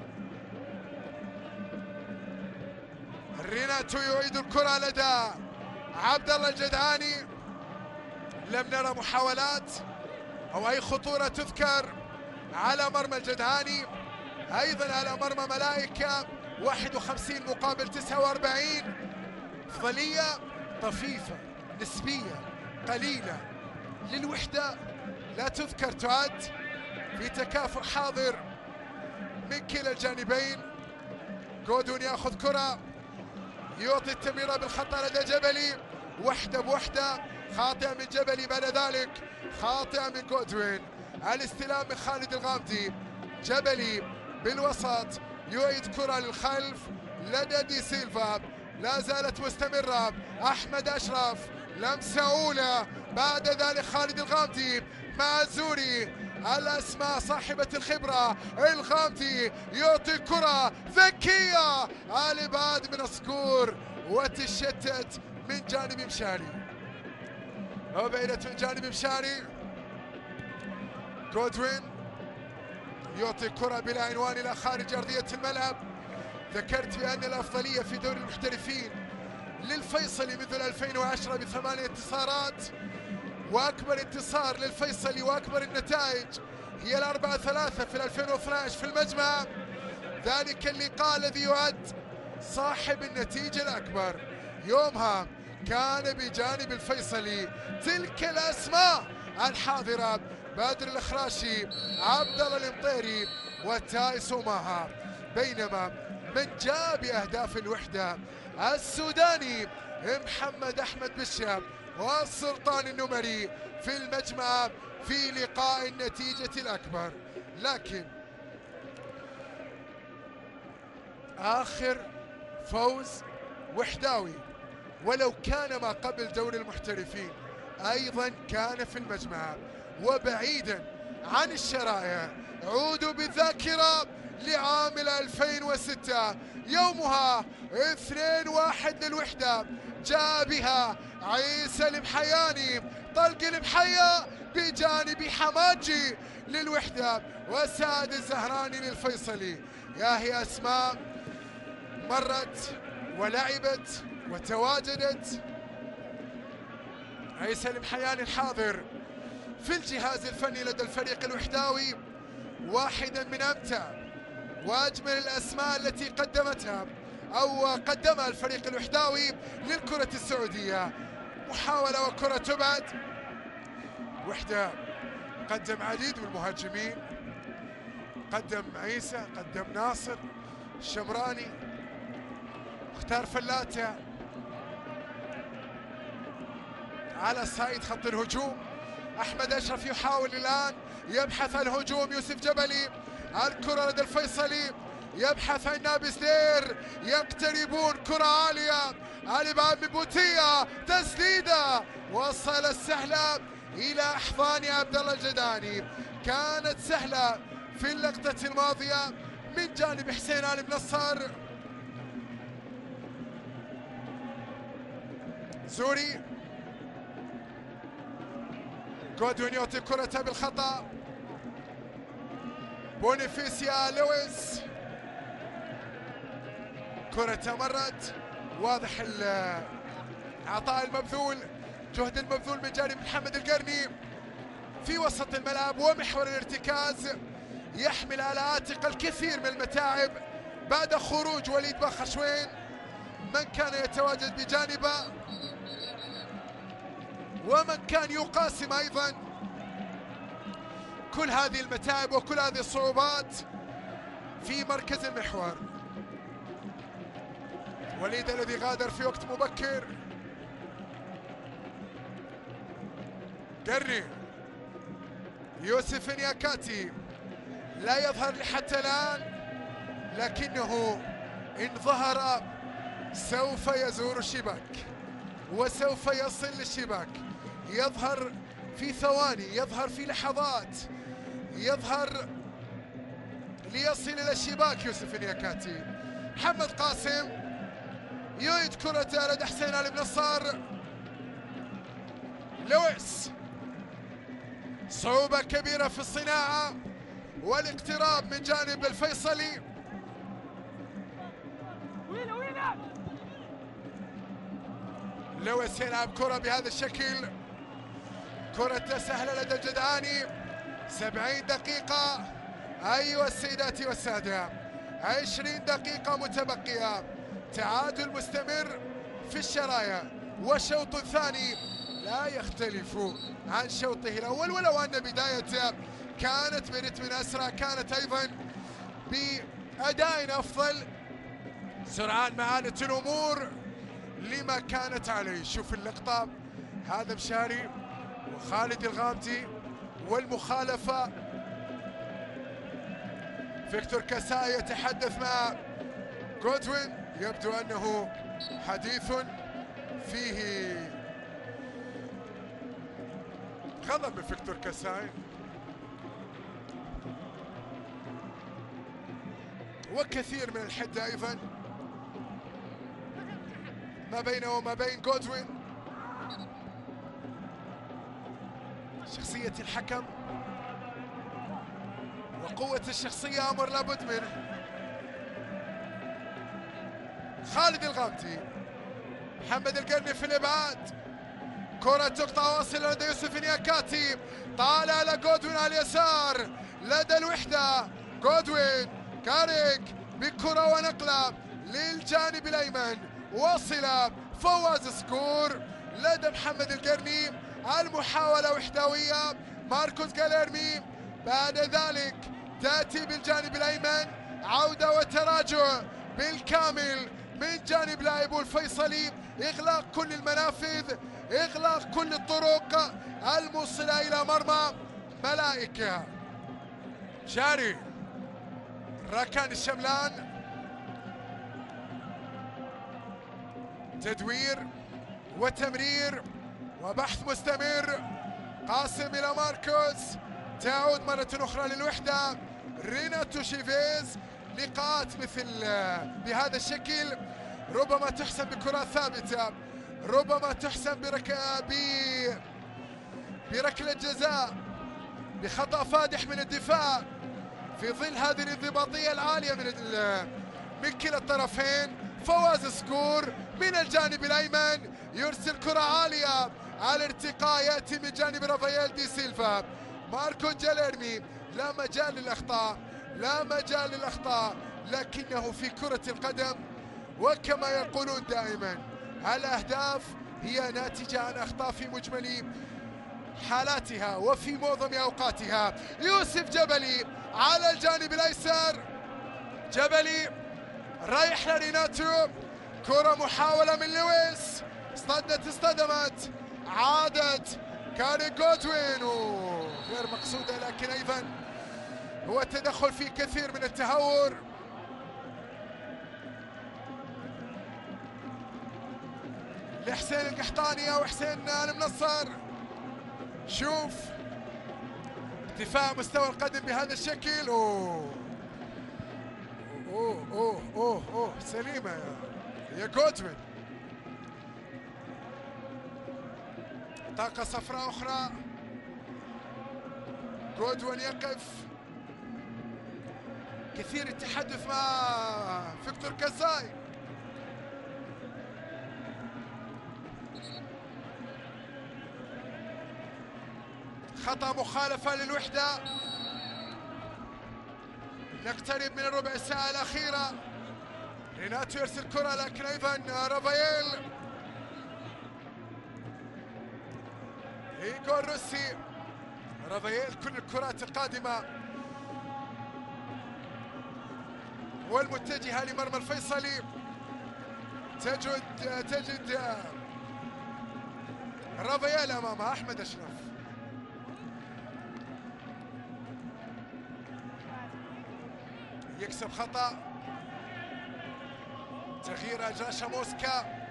ريناتو يعيد الكرة لدى عبد الله الجدعاني. لم نرى محاولات أو أي خطورة تذكر على مرمى الجدعاني، أيضا على مرمى ملائكة 51 مقابل 49. أفضلية طفيفة نسبية قليلة للوحدة لا تذكر تعد، في تكافؤ حاضر من كلا الجانبين. جودون ياخذ كرة، يعطي التمريرة بالخطأ لدى جبلي، وحدة بوحدة، خاطئة من جبلي، بعد ذلك خاطئة من جودوين. الاستلام من خالد الغامدي، جبلي بالوسط يعيد كرة للخلف لدى دي سيلفا، لا زالت مستمرة. أحمد أشرف لمسة أولى، بعد ذلك خالد الغامدي مع زوري، الأسماء صاحبة الخبرة. الغامدي يعطي كرة ذكية على بعد من السكور وتشتت من جانب مشاري، وبعدت من جانب مشاري. جودوين يعطي كرة بلا عنوان إلى خارج أرضية الملعب. ذكرت بأن الأفضلية في دوري المحترفين للفيصلي منذ 2010 ب8 انتصارات، وأكبر انتصار للفيصلي وأكبر النتائج هي 4-3 في 2012 في المجمع، ذلك اللقاء الذي يعد صاحب النتيجة الأكبر. يومها كان بجانب الفيصلي تلك الأسماء الحاضرة: بادر الأخراشي، عبد الله المطيري، وتايس وماها، بينما من جاء بأهداف الوحدة السوداني محمد أحمد بشام والسلطان النمري في المجمع في لقاء النتيجة الأكبر. لكن آخر فوز وحداوي ولو كان ما قبل دوري المحترفين أيضا كان في المجمع، وبعيدا عن الشرائع عودوا بالذاكرة لعام 2006، يومها 2-1 للوحدة، جاء بها عيسى المحياني، طلق المحيا بجانب حماجي للوحدة، وسعد الزهراني للفيصلي. يا هي أسماء مرت ولعبت وتواجدت. عيسى المحياني الحاضر في الجهاز الفني لدى الفريق الوحداوي، واحدا من أمتع وأجمل الأسماء التي قدمها الفريق الوحداوي للكرة السعودية. محاولة وكرة تبعد. وحدة قدم عديد من المهاجمين، قدم عيسى، قدم ناصر، الشمراني، اختار فلاتة على صعيد خط الهجوم. أحمد أشرف يحاول الآن، يبحث عن هجوم يوسف جبلي، الكرة لدى الفيصلي، يبحث عن نابي سدير، يقتربون، كرة عالية علي بعد بوتية، تسديدة وصل السهلة إلى أحضان عبد الله الجداني. كانت سهلة في اللقطة الماضية من جانب حسين علي بن نصر. زوري، جودوين يعطي كرة بالخطأ، بونيفيسيا لويس، كرة مرت، واضح العطاء المبذول، جهد المبذول من جانب محمد القرني في وسط الملعب ومحور الارتكاز، يحمل على عاتق الكثير من المتاعب بعد خروج وليد باخشوين من كان يتواجد بجانبه ومن كان يقاسم ايضا كل هذه المتاعب وكل هذه الصعوبات في مركز المحور. وليد الذي غادر في وقت مبكر. قرني، يوسف نياكاتي لا يظهر حتى الآن، لكنه إن ظهر سوف يزور الشباك وسوف يصل للشباك. يظهر في ثواني، يظهر في لحظات، يظهر ليصل إلى الشباك يوسف نياكاتي. محمد قاسم يعيد كرة لدى حسين علي بن نصر. لويس، صعوبة كبيرة في الصناعة والاقتراب من جانب الفيصلي. لويس يلعب كرة بهذا الشكل، كرة سهلة لدى الجدعاني. 70 دقيقة، أيها السيدات والسادة، 20 دقيقة متبقية، تعادل مستمر في الشرايا، والشوط الثاني لا يختلف عن شوطه الأول، ولو أن بدايته كانت برتم أسرع، كانت أيضا بأداء أفضل. سرعان معانت الأمور لما كانت عليه. شوف اللقطة، هذا مشاري وخالد الغامدي والمخالفة. فيكتور كاساي يتحدث مع جودوين، يبدو أنه حديث فيه غضب من فيكتور كاساي وكثير من الحدة أيضا ما بينه وما بين جودوين. شخصية الحكم وقوة الشخصية أمر لابد منه. خالد الغامدي، محمد القرني في الإبعاد، كرة تقطع واصلة لدى يوسف نياكاتي، طالع على جودوين على اليسار لدى الوحدة. جودوين كاريك بكرة ونقلة للجانب الأيمن، واصلة فواز سكور لدى محمد القرني. المحاولة وحدوية، ماركوس جاليرمي، بعد ذلك تأتي بالجانب الأيمن عودة وتراجع بالكامل من جانب لاعبو الفيصلي، إغلاق كل المنافذ، إغلاق كل الطرق الموصلة إلى مرمى ملائكة. جاري راكان الشملان، تدوير وتمرير وبحث مستمر. قاسم إلى ماركوس، تعود مرة أخرى للوحدة. ريناتو شيفيز، لقاءات مثل بهذا الشكل ربما تحسم بكرات ثابتة، ربما تحسم بركلة جزاء، بخطأ فادح من الدفاع في ظل هذه الانضباطية العالية من كلا الطرفين. فواز سكور من الجانب الأيمن، يرسل كرة عالية على ارتقاء، يأتي من جانب رافائيل دي سيلفا. ماركو جاليرمي، لا مجال للأخطاء، لا مجال للأخطاء، لكنه في كرة القدم وكما يقولون دائما الأهداف هي ناتجة عن أخطاء في مجمل حالاتها وفي معظم أوقاتها. يوسف جبلي على الجانب الأيسر، جبلي رايح لريناتو، كرة محاولة من لويس، اصطدمت، عادت، كان جودوين غير مقصودة، لكن أيضا هو التدخل في كثير من التهور. لحسين القحطاني أو حسين المنصر. شوف ارتفاع مستوى القدم بهذا الشكل. أوه أوه أوه أوه أوه سليمة يا جودوين. طاقة صفراء أخرى. جودوين يقف. كثير التحدث مع فيكتور كاساي. خطأ مخالفة للوحدة. نقترب من الربع ساعة الأخيرة. ريناتو يرسل كرة، لكن أيضا رافائيل. إيغور روسي. رافائيل كل الكرات القادمة والمتجهة لمرمى الفيصلي. تجد رافائيل أمامها أحمد أشرف. يكسب خطأ. تغيير أجرى شاموسكا،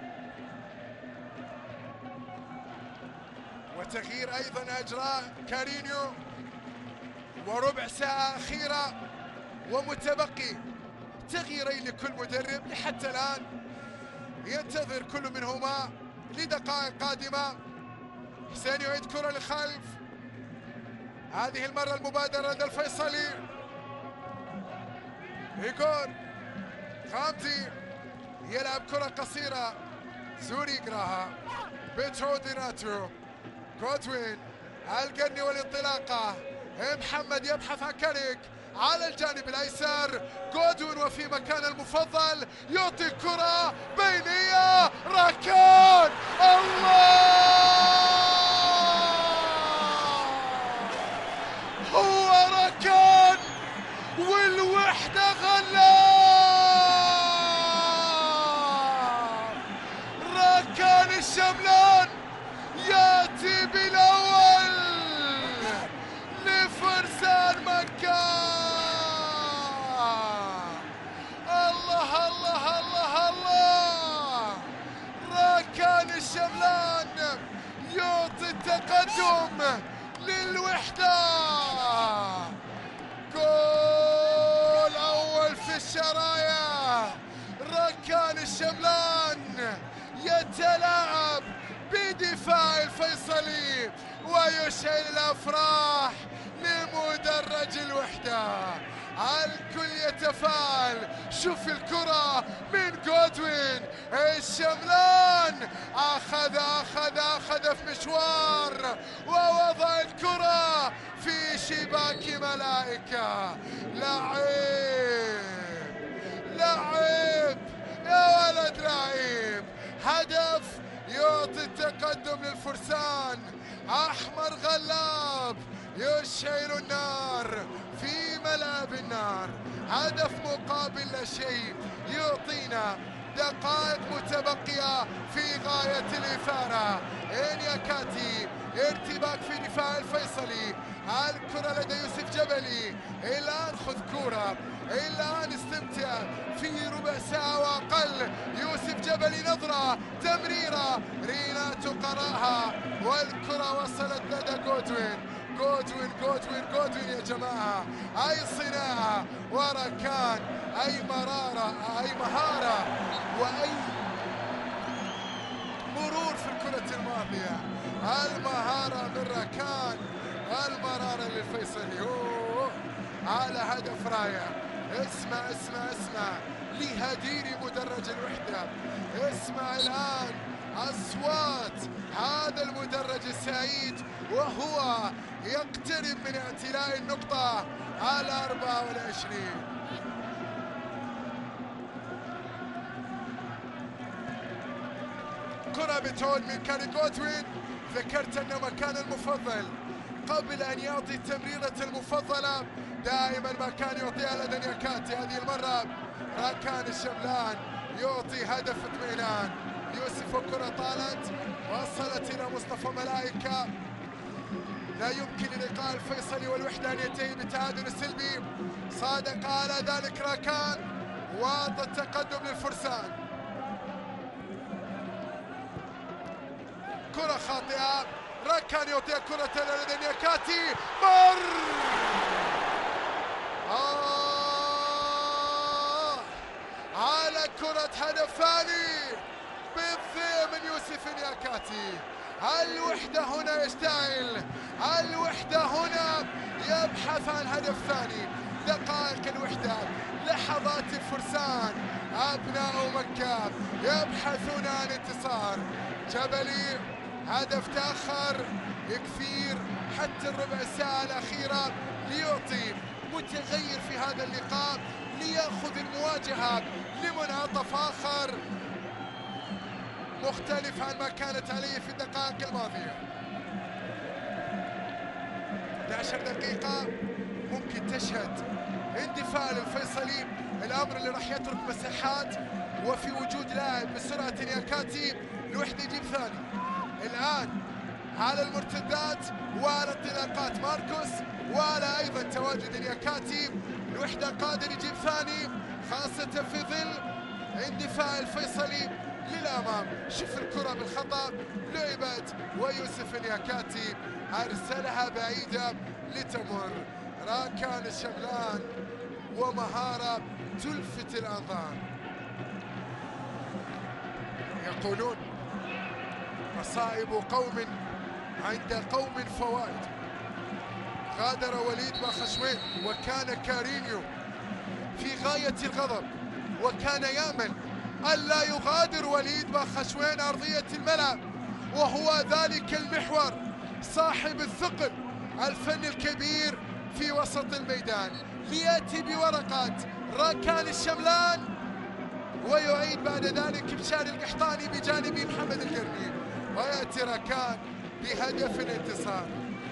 وتغيير أيضا أجرى كارينيو. وربع ساعة أخيرة ومتبقي تغييرين لكل مدرب لحتى الآن. ينتظر كل منهما لدقائق قادمة. حسين يعيد كرة لخلف، هذه المرة المبادرة لدى الفيصلي. إيغور غامدي يلعب كرة قصيرة، زوري يقراها، بتعود ريناتو. جودوين القرني والانطلاقة. محمد يبحث عن كاريك على الجانب الأيسر. جودوين وفي مكان المفضل يعطي الكرة بينية. ركان الله، هو ركان والوحدة غلاب. ركان الشملان ياتي بالاول لفرسان مكة. الله الله الله الله. ركان الشملان يعطي التقدم للوحدة. جول اول في الشرايع. ركان الشملان يتلاعب بدفاع الفيصلي ويشعل الافراح لمدرج الوحده. الكل يتفاعل. شوف الكره من جودوين. الشملان اخذ في مشوار ووضع الكره في شباك ملائكه. لعيب يا ولد، لعيب. هدف يعطي التقدم للفرسان. أحمر غلاب يشعل النار في ملعب النار. هدف مقابل لا شيء يعطينا دقائق متبقية في غاية الإثارة. إنياكاتي ارتباك في دفاع الفيصلي. الكرة لدى يوسف جبلي. الآن خذ كرة، الآن استمتع في ربع ساعة وأقل. يوسف جبلي نظرة، تمريرة، ريناتو قرأها والكرة وصلت لدى جودوين. جودوين يا جماعة. أي صناعة وركان، أي مرارة، أي مهارة، وأي مرور في الكرة الماضية. المهارة من ركان، المرارة للفيصلي. على هدف رائع. اسمع لهدير مدرج الوحدة. اسمع الآن أصوات هذا المدرج السعيد وهو يقترب من اعتلاء النقطة على 24. كرة كرة بتعود من كاري جودوين. ذكرت أنه مكان المفضل قبل أن يعطي التمريرة المفضلة دائما ما كان يعطيها لدى نياكاتي. هذه المرة راكان الشملان يعطي هدف اطمئنان. يوسف وكرة طالت وصلت إلى مصطفى ملائكة. لا يمكن للقاء الفيصلي والوحدة أن ينتهي بتعادل سلبي. صادق على ذلك راكان وأعطى التقدم للفرسان. كرة خاطئة. راكان يعطيها كرة لدى نياكاتي. مر على كرة هدف ثاني بالضيق من يوسف نياكاتي. الوحدة هنا يشتعل. الوحدة هنا يبحث عن هدف ثاني. دقائق الوحدة، لحظات الفرسان أبناء مكة يبحثون عن انتصار. جبلي هدف تأخر كثير حتى الربع ساعة الأخيرة ليعطي متغير في هذا اللقاء، ليأخذ المواجهة لمنعطف آخر مختلف عن ما كانت عليه في الدقائق الماضية. 11 دقيقة ممكن تشهد اندفاع للفيصلي، الأمر اللي راح يترك مساحات، وفي وجود لاعب بسرعة نياكاتي الوحدة يجيب ثاني. الآن على المرتدات وعلى انطلاقات ماركوس وعلى أيضا تواجد نياكاتي الوحدة قادر يجيب ثاني، خاصة في ظل اندفاع الفيصلي للأمام. شوف الكرة بالخطأ لعبت ويوسف نياكاتي أرسلها بعيدة لتمر. راكان الشملان ومهارة تلفت الأنظار. يقولون مصائب قوم عند قوم فوائد. غادر وليد باخشوين وكان كارينيو في غاية الغضب، وكان يأمل ألا يغادر وليد باخشوين أرضية الملعب، وهو ذلك المحور صاحب الثقل الفني الكبير في وسط الميدان، ليأتي بورقة راكان الشملان ويعيد بعد ذلك بشار القحطاني بجانب محمد القرني، ويأتي راكان بهدف الانتصار.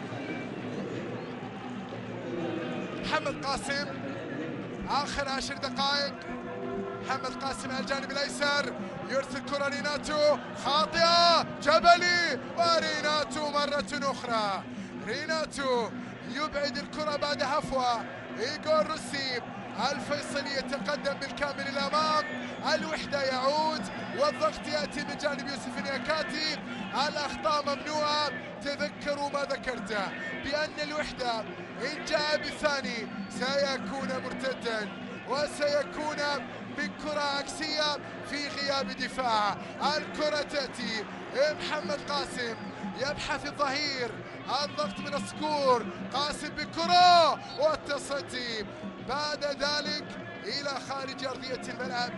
محمد قاسم آخر 10 دقائق. محمد قاسم على الجانب الأيسر يرسل كرة ريناتو خاطئة. جبلي وريناتو مرة أخرى. ريناتو يبعد الكرة بعد هفوة. إيغور روسي. الفيصلي يتقدم بالكامل الأمام. الوحدة يعود والضغط يأتي من جانب يوسف نياكاتي. الأخطاء ممنوعة. تذكروا ما ذكرته بأن الوحدة إن جاء بالثاني سيكون مرتدا وسيكون بكرة عكسية في غياب دفاع. الكرة تأتي. محمد قاسم يبحث الظهير. الضغط من الصقور. قاسم بكرة والتصدي بعد ذلك إلى خارج أرضية الملعب.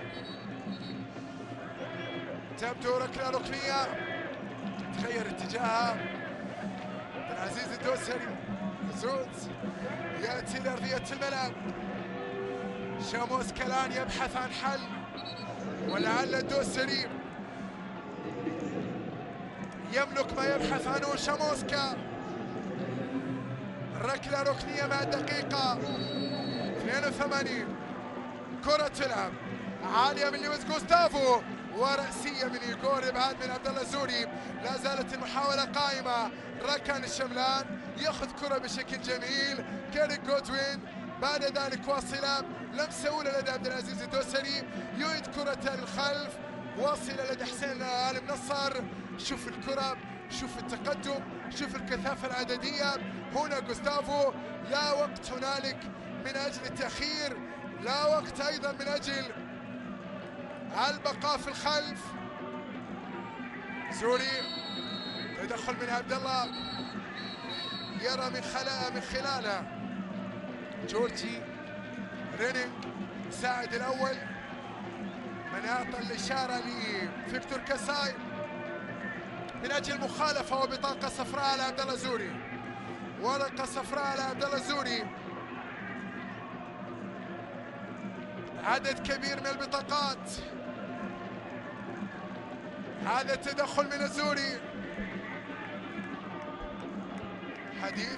تبدو ركلة ركنية تغير اتجاهها. عبد العزيز الدوسري زود يأتي لأرضية الملعب. شاموس كلان يبحث عن حل، ولعل الدوسري يملك ما يبحث عنه شاموسكا. ركلة ركنية مع الدقيقة 82. كرة تلعب عالية من لويس جوستافو ورأسية من إيغور. إبعاد من عبد الله الزوري. لا زالت المحاولة قائمة. راكان الشملان ياخذ كرة بشكل جميل. كاري جودوين بعد ذلك واصلة لمسة أولى لدى عبد العزيز الدوسري. يعيد كرة للخلف واصلة لدى حسين آل منصر. شوف الكرة، شوف التقدم، شوف الكثافة العددية. هنا جوستافو. لا وقت هنالك من أجل التأخير، لا وقت أيضا من أجل البقاء في الخلف. زوري تدخل من عبد الله يرى من خلاله جورجي رينينج ساعد الأول من أعطى الإشارة لفيكتور كاساي من أجل مخالفة وبطاقة صفراء على عبد الله زوري. ورقة صفراء على عبد الله زوري. عدد كبير من البطاقات هذا التدخل من الزوري. حديث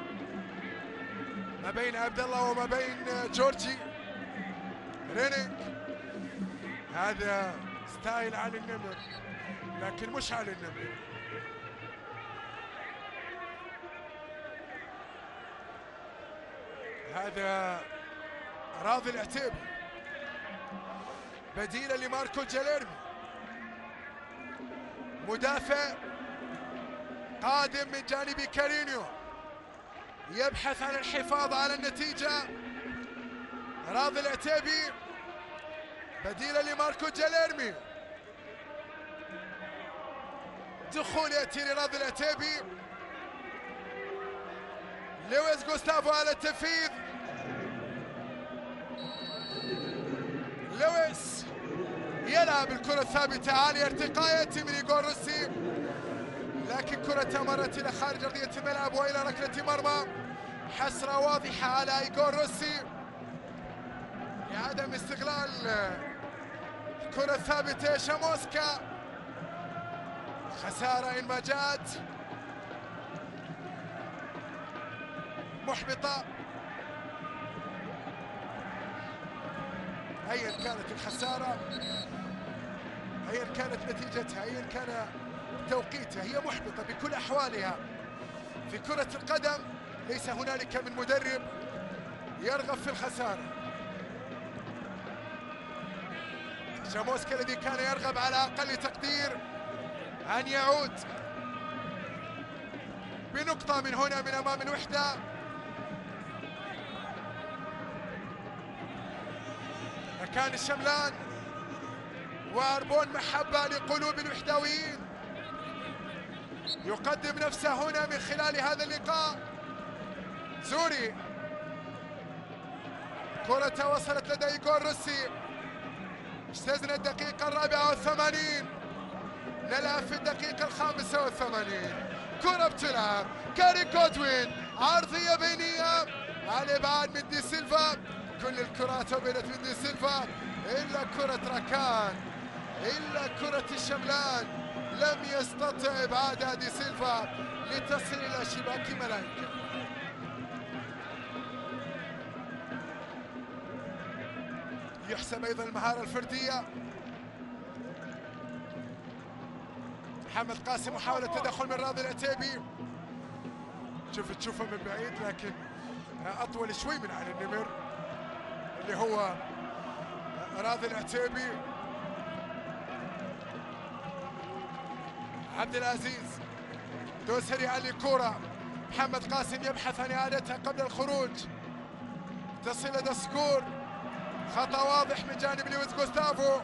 ما بين عبد الله وما بين جورجي رينيك. هذا ستايل علي النمر لكن مش علي النمر. هذا راضي العتيبي بديلا لماركو جاليرمي، مدافع قادم من جانب كارينيو يبحث عن الحفاظ على النتيجة. راضي العتيبي بديلا لماركو جاليرمي. دخول يأتي لراضي العتيبي. لويس غوستافو على التنفيذ. لويس يلعب الكرة الثابتة عالية ارتقاء يأتي من إيغور روسي، لكن كرة مرت إلى خارج أرضية الملعب وإلى ركلة مرمى. حسرة واضحة على إيغور روسي لعدم استغلال الكرة الثابتة. شاموسكا خسارة إن ما جاءت محبطة. أيا كانت الخسارة، أيا كانت نتيجتها، أيا كان توقيتها، هي محبطة بكل أحوالها. في كرة القدم ليس هنالك من مدرب يرغب في الخسارة. شاموسكا الذي كان يرغب على أقل تقدير أن يعود بنقطة من هنا من أمام الوحدة. مكان الشملان وأربون محبة لقلوب الوحداويين يقدم نفسه هنا من خلال هذا اللقاء. زوري كرة وصلت لدى إيغور روسي. اجتزنا الدقيقة 84، نلعب في الدقيقة 85. كرة بتلعب كاري جودوين، عرضية بينية على إبعاد من دي سيلفا. كل الكرات عبرت من دي سيلفا إلا كرة راكان، إلا كرة الشملان لم يستطع إبعادها دي سيلفا لتصل إلى شباك ملايكة. يحسب أيضا المهارة الفردية. محمد قاسم محاولة تدخل من راضي العتيبي. تشوفه من بعيد لكن أطول شوي من علي النمر اللي هو راضي العتيبي. عبد العزيز دوسري على الكرة. محمد قاسم يبحث عن إعادتها قبل الخروج. تصل لدى سكور. خطأ واضح من جانب لويس غوستافو.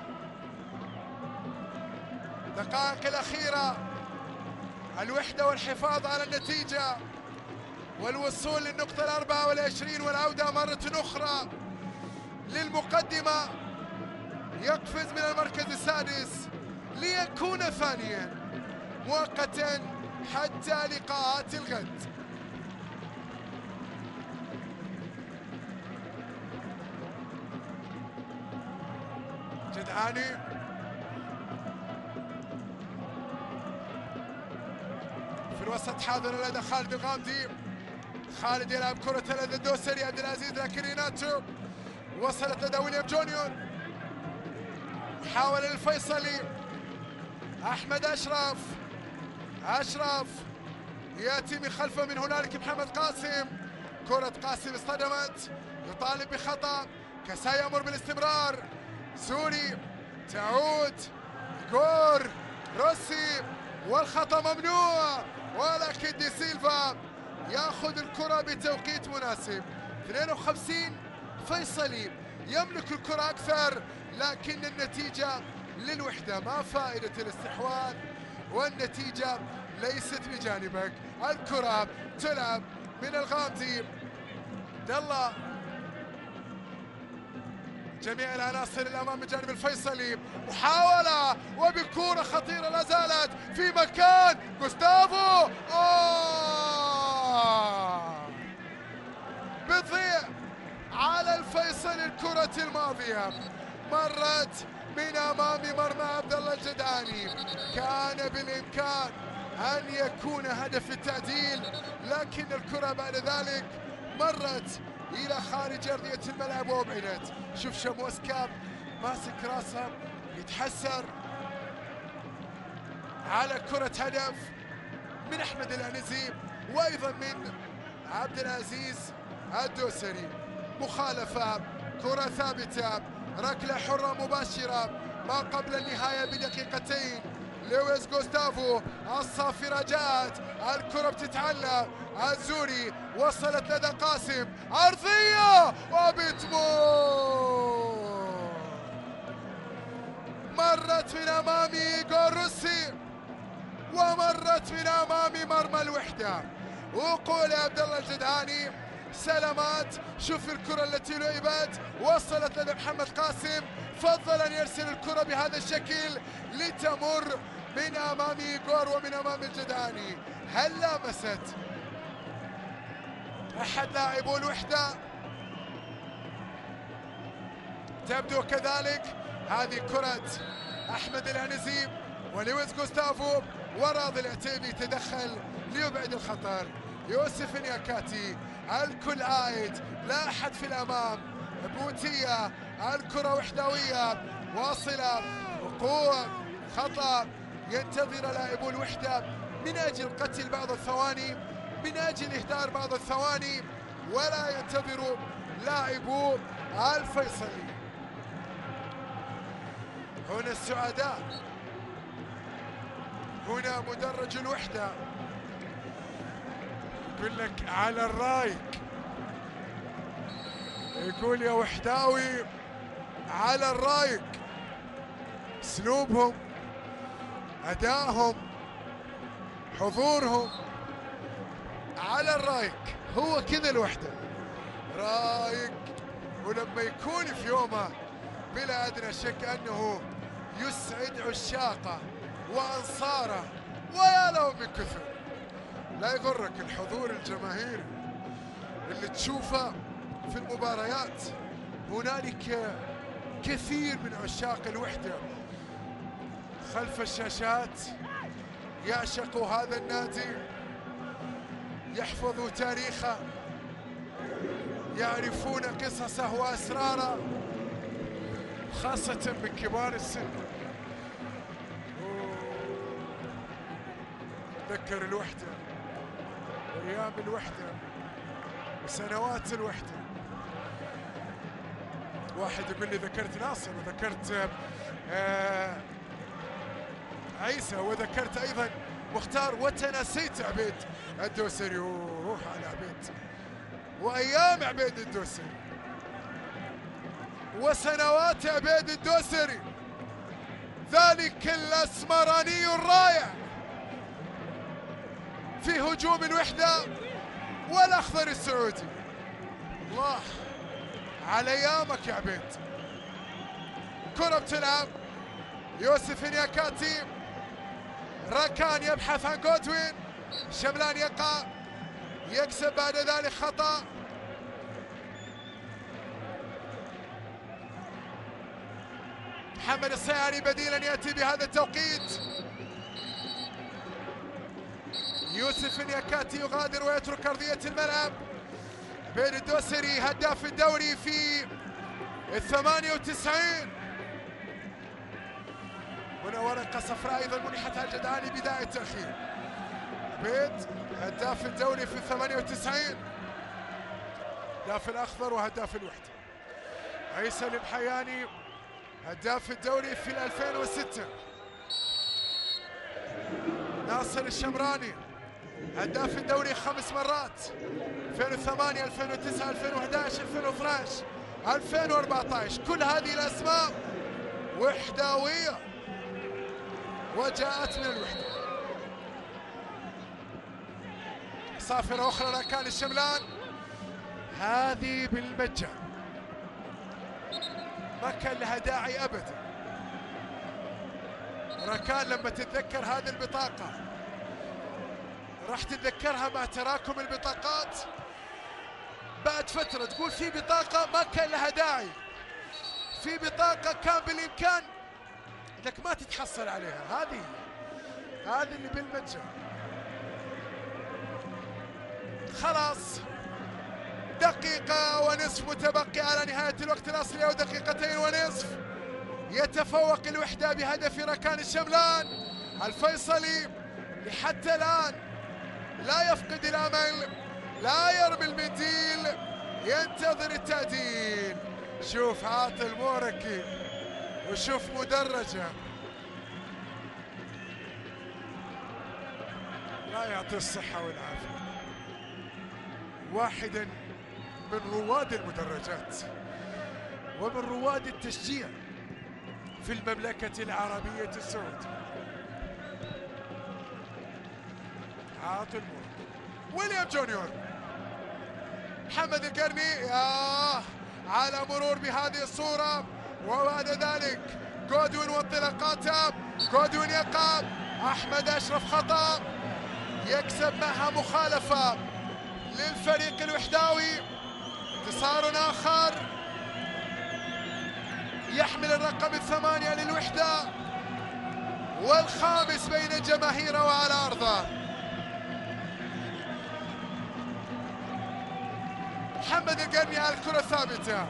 دقائق الأخيرة، الوحدة والحفاظ على النتيجة والوصول للنقطة 24 والعودة مرة أخرى للمقدمة. يقفز من المركز السادس ليكون ثانيا مؤقتا حتى لقاءات الغد. جدعاني في الوسط حاضر لدى خالد الغامدي. خالد يلعب كرة لدى الدوسري عبد العزيز لكن ريناتو وصلت لدى ويليام جونيور. محاولة للفيصلي. أحمد أشرف يأتي من خلفه من هنالك محمد قاسم. كرة قاسم اصطدمت، يطالب بخطأ. كاساي يأمر بالاستمرار. سوري تعود إيغور روسي والخطأ ممنوع، ولكن دي سيلفا يأخذ الكرة بتوقيت مناسب. 52 فيصلي يملك الكرة أكثر، لكن النتيجة للوحدة. ما فائدة الاستحواذ والنتيجة ليست بجانبك. الكرة تلعب من الغامدي. دالله جميع العناصر الأمام من جانب الفيصلي. محاولة وبكرة خطيرة لا زالت في مكان غوستافو. بتضيع على الفيصلي الكرة الماضية، مرت من امام مرمى عبد الله الجدعاني. كان بالامكان ان يكون هدف التعديل، لكن الكره بعد ذلك مرت الى خارج ارضيه الملعب وابعدت. شوف شموس كاب ماسك راسه يتحسر على كره هدف من احمد العنزي وايضا من عبد العزيز الدوسري. مخالفه، كره ثابته، ركله حره مباشره ما قبل النهايه بدقيقتين. لويس غوستافو الصافره جاءت، الكره بتتعلق، الزوري وصلت لدى قاسم، عرضيه وبتمر، مرت من امام ايغور روسي ومرت من امام مرمى الوحده. وقول عبد الله الجدعاني سلامات. شوف الكره التي لعبت، وصلت لدى محمد قاسم، فضل ان يرسل الكره بهذا الشكل لتمر من امام ايغور ومن امام الجدعاني. هل لامست احد لاعبو الوحده؟ تبدو كذلك. هذه كره احمد العنزي ولويس غوستافو، وراضي العتيبي تدخل ليبعد الخطر. يوسف نياكاتي، الكل عايد، لا احد في الامام. بوتيه، الكره وحدويه واصله، وقوع خطا ينتظر لاعبو الوحده من اجل قتل بعض الثواني، من اجل اهدار بعض الثواني، ولا ينتظر لاعبو الفيصلي. هنا السعداء، هنا مدرج الوحده يقول لك على الرايق، يقول يا وحداوي على الرايق. اسلوبهم، ادائهم، حضورهم على الرايق. هو كذا الوحده رايق، ولما يكون في يومه بلا ادنى شك انه يسعد عشاقه وانصاره، ويا له من كثر. لا يغرك الحضور الجماهيري اللي تشوفه في المباريات. هنالك كثير من عشاق الوحده خلف الشاشات يعشقوا هذا النادي، يحفظوا تاريخه، يعرفون قصصه واسراره، خاصه من كبار السن. تذكر الوحده، ايام الوحده وسنوات الوحده. واحد يقول لي ذكرت ناصر وذكرت عيسى وذكرت ايضا مختار وتنسيت عبيد الدوسري. روح على عبيد وايام عبيد الدوسري وسنوات عبيد الدوسري، ذلك الاسمراني الرائع في هجوم الوحده والاخضر السعودي. الله على ايامك يا عبيد. كره بتلعب، يوسف نياكاتي، راكان يبحث عن جودوين، شملان يقع، يكسب بعد ذلك خطا. محمد الصياري بديلا ياتي بهذا التوقيت. يوسف نياكاتي يغادر ويترك ارضيه الملعب. بين الدوسري هداف الدوري في 98. هنا ورقه صفراء ايضا منحتها الجدعاني بدايه التاخير. عبيد هداف الدوري في 98، هداف الاخضر وهداف الوحده. عيسى المحياني هداف الدوري في 2006. ناصر الشمراني هداف الدوري 5 مرات، 2008 2009 2011 2012 2014. كل هذه الاسماء وحداويه وجاءت من الوحده. صافره اخرى راكان الشملان، هذه بالمجان، ما كان لها داعي ابدا. راكان لما تتذكر هذه البطاقه راح تتذكرها مع تراكم البطاقات بعد فتره، تقول في بطاقه ما كان لها داعي، في بطاقه كان بالامكان لك ما تتحصل عليها. هذه اللي بالمجان. خلاص دقيقة ونصف متبقي على نهاية الوقت الأصلي، أو دقيقتين ونصف. يتفوق الوحدة بهدف ركان الشملان. الفيصلي حتى الآن لا يفقد الأمل، لا يرمي المنديل، ينتظر التعديل. شوف عاطي الموركي وشوف مدرجة، لا يعطي الصحة والعافية. واحدا من رواد المدرجات ومن رواد التشجيع في المملكة العربية السعودية. عاطي الموركي، ويليام جونيور، محمد القرني على مرور بهذه الصورة، وبعد ذلك جودوين وانطلاقاته. جودوين يقع، أحمد أشرف خطأ، يكسب معها مخالفة للفريق الوحداوي. انتصار آخر يحمل الرقم 8 للوحدة، والخامس بين جماهيره وعلى أرضه. محمد القرني على الكرة الثابتة.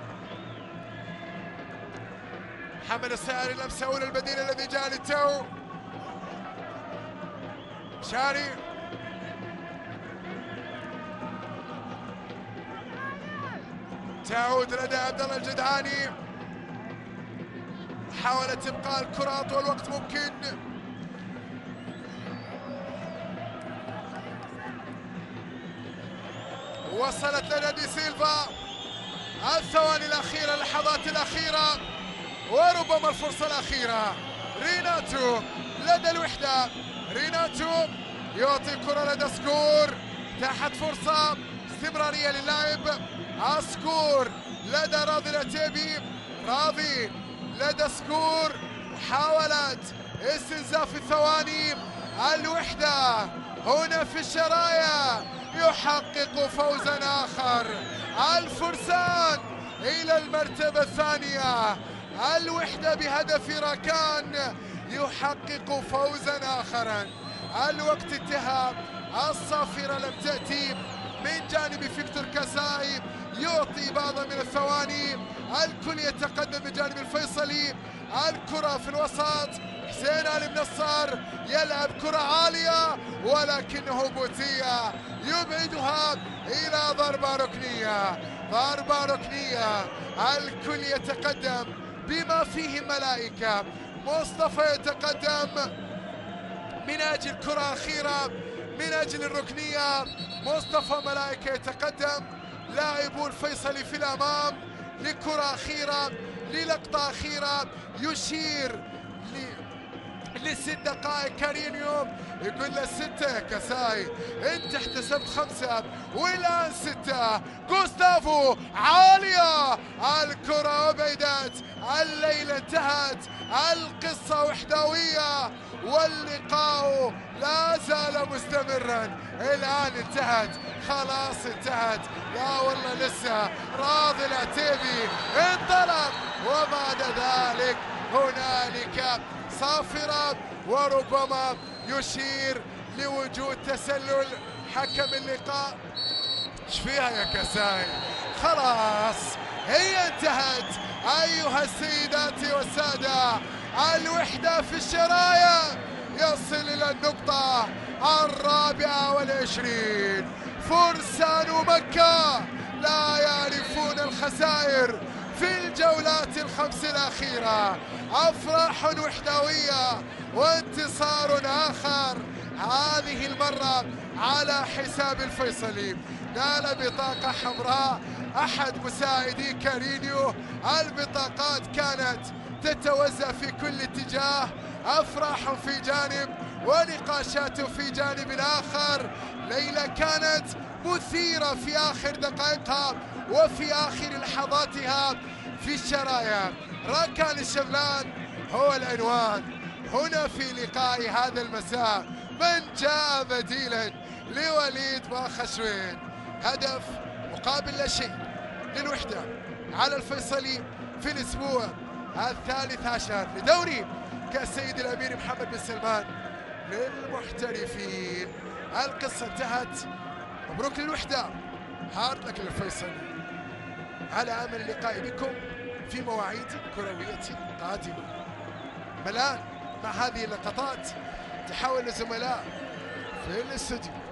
محمد السياري لمسة أولى، البديل الذي جاء للتو. شاري تعود لدى عبد الله الجدعاني، محاولة ابقاء الكرة أطول وقت ممكن. وصلت لنا دي سيلفا، الثواني الأخيرة، اللحظات الأخيرة، وربما الفرصة الأخيرة. ريناتو لدى الوحدة، ريناتو يعطي الكرة لدى سكور، تحت فرصة استمرارية للاعب سكور لدى راضي العتيبي. راضي لدى سكور، محاولة استنزاف الثواني. الوحدة هنا في الشرايا يحقق فوزا آخر. الفرسان إلى المرتبة الثانية. الوحدة بهدف ركان يحقق فوزا آخرا. الوقت انتهى، الصافرة لم تأتي من جانب فيكتور كاساي، يعطي بعض من الثواني. الكل يتقدم من جانب الفيصلي. الكرة في الوسط، حسين علي منصر يلعب كرة عالية ولكنه بوتية يبعدها إلى ضربة ركنية. ضربة ركنية، الكل يتقدم بما فيه ملائكة. مصطفى يتقدم من أجل كرة أخيرة، من أجل الركنية. مصطفى ملائكة يتقدم. لاعبو الفيصلي في الأمام لكرة أخيرة، للقطة أخيرة، يشير لست دقائق. كارينيو يقول له 6 يا كاساي، انت احتسبت 5 والان 6. جوستافو عالية، الكرة وبعدت، الليلة انتهت، القصة وحدوية، واللقاء لا زال مستمرا. الان انتهت، خلاص انتهت. لا والله لسه. راضي العتيبي انطلق، وبعد ذلك هنالك صافرة، وربما يشير لوجود تسلل حكم اللقاء. ايش فيها يا كاساي؟ خلاص هي انتهت. ايها السيدات والسادة، الوحدة في الشرايا يصل الى النقطة 24. فرسان مكة لا يعرفون الخسائر في الجولات الخمس الأخيرة. أفراح وحدوية وانتصار آخر، هذه المرة على حساب الفيصلي. نال بطاقة حمراء أحد مساعدي كارينيو. البطاقات كانت تتوزع في كل اتجاه، أفراح في جانب ونقاشات في جانب آخر. ليلة كانت مثيرة في آخر دقائقها وفي آخر لحظاتها في الشرايا. ركان الشملان هو العنوان هنا في لقاء هذا المساء. من جاء بديلا لوليد باخشوين. هدف مقابل لا شيء للوحدة على الفيصلي في الأسبوع الثالث عشر لدوري كأس سيد الأمير محمد بن سلمان للمحترفين. القصة انتهت. مبروك للوحدة، هارد لك للفيصل. على أمل اللقاء بكم في مواعيد كروية قادمة. الآن مع هذه اللقطات تحاول الزملاء في الاستوديو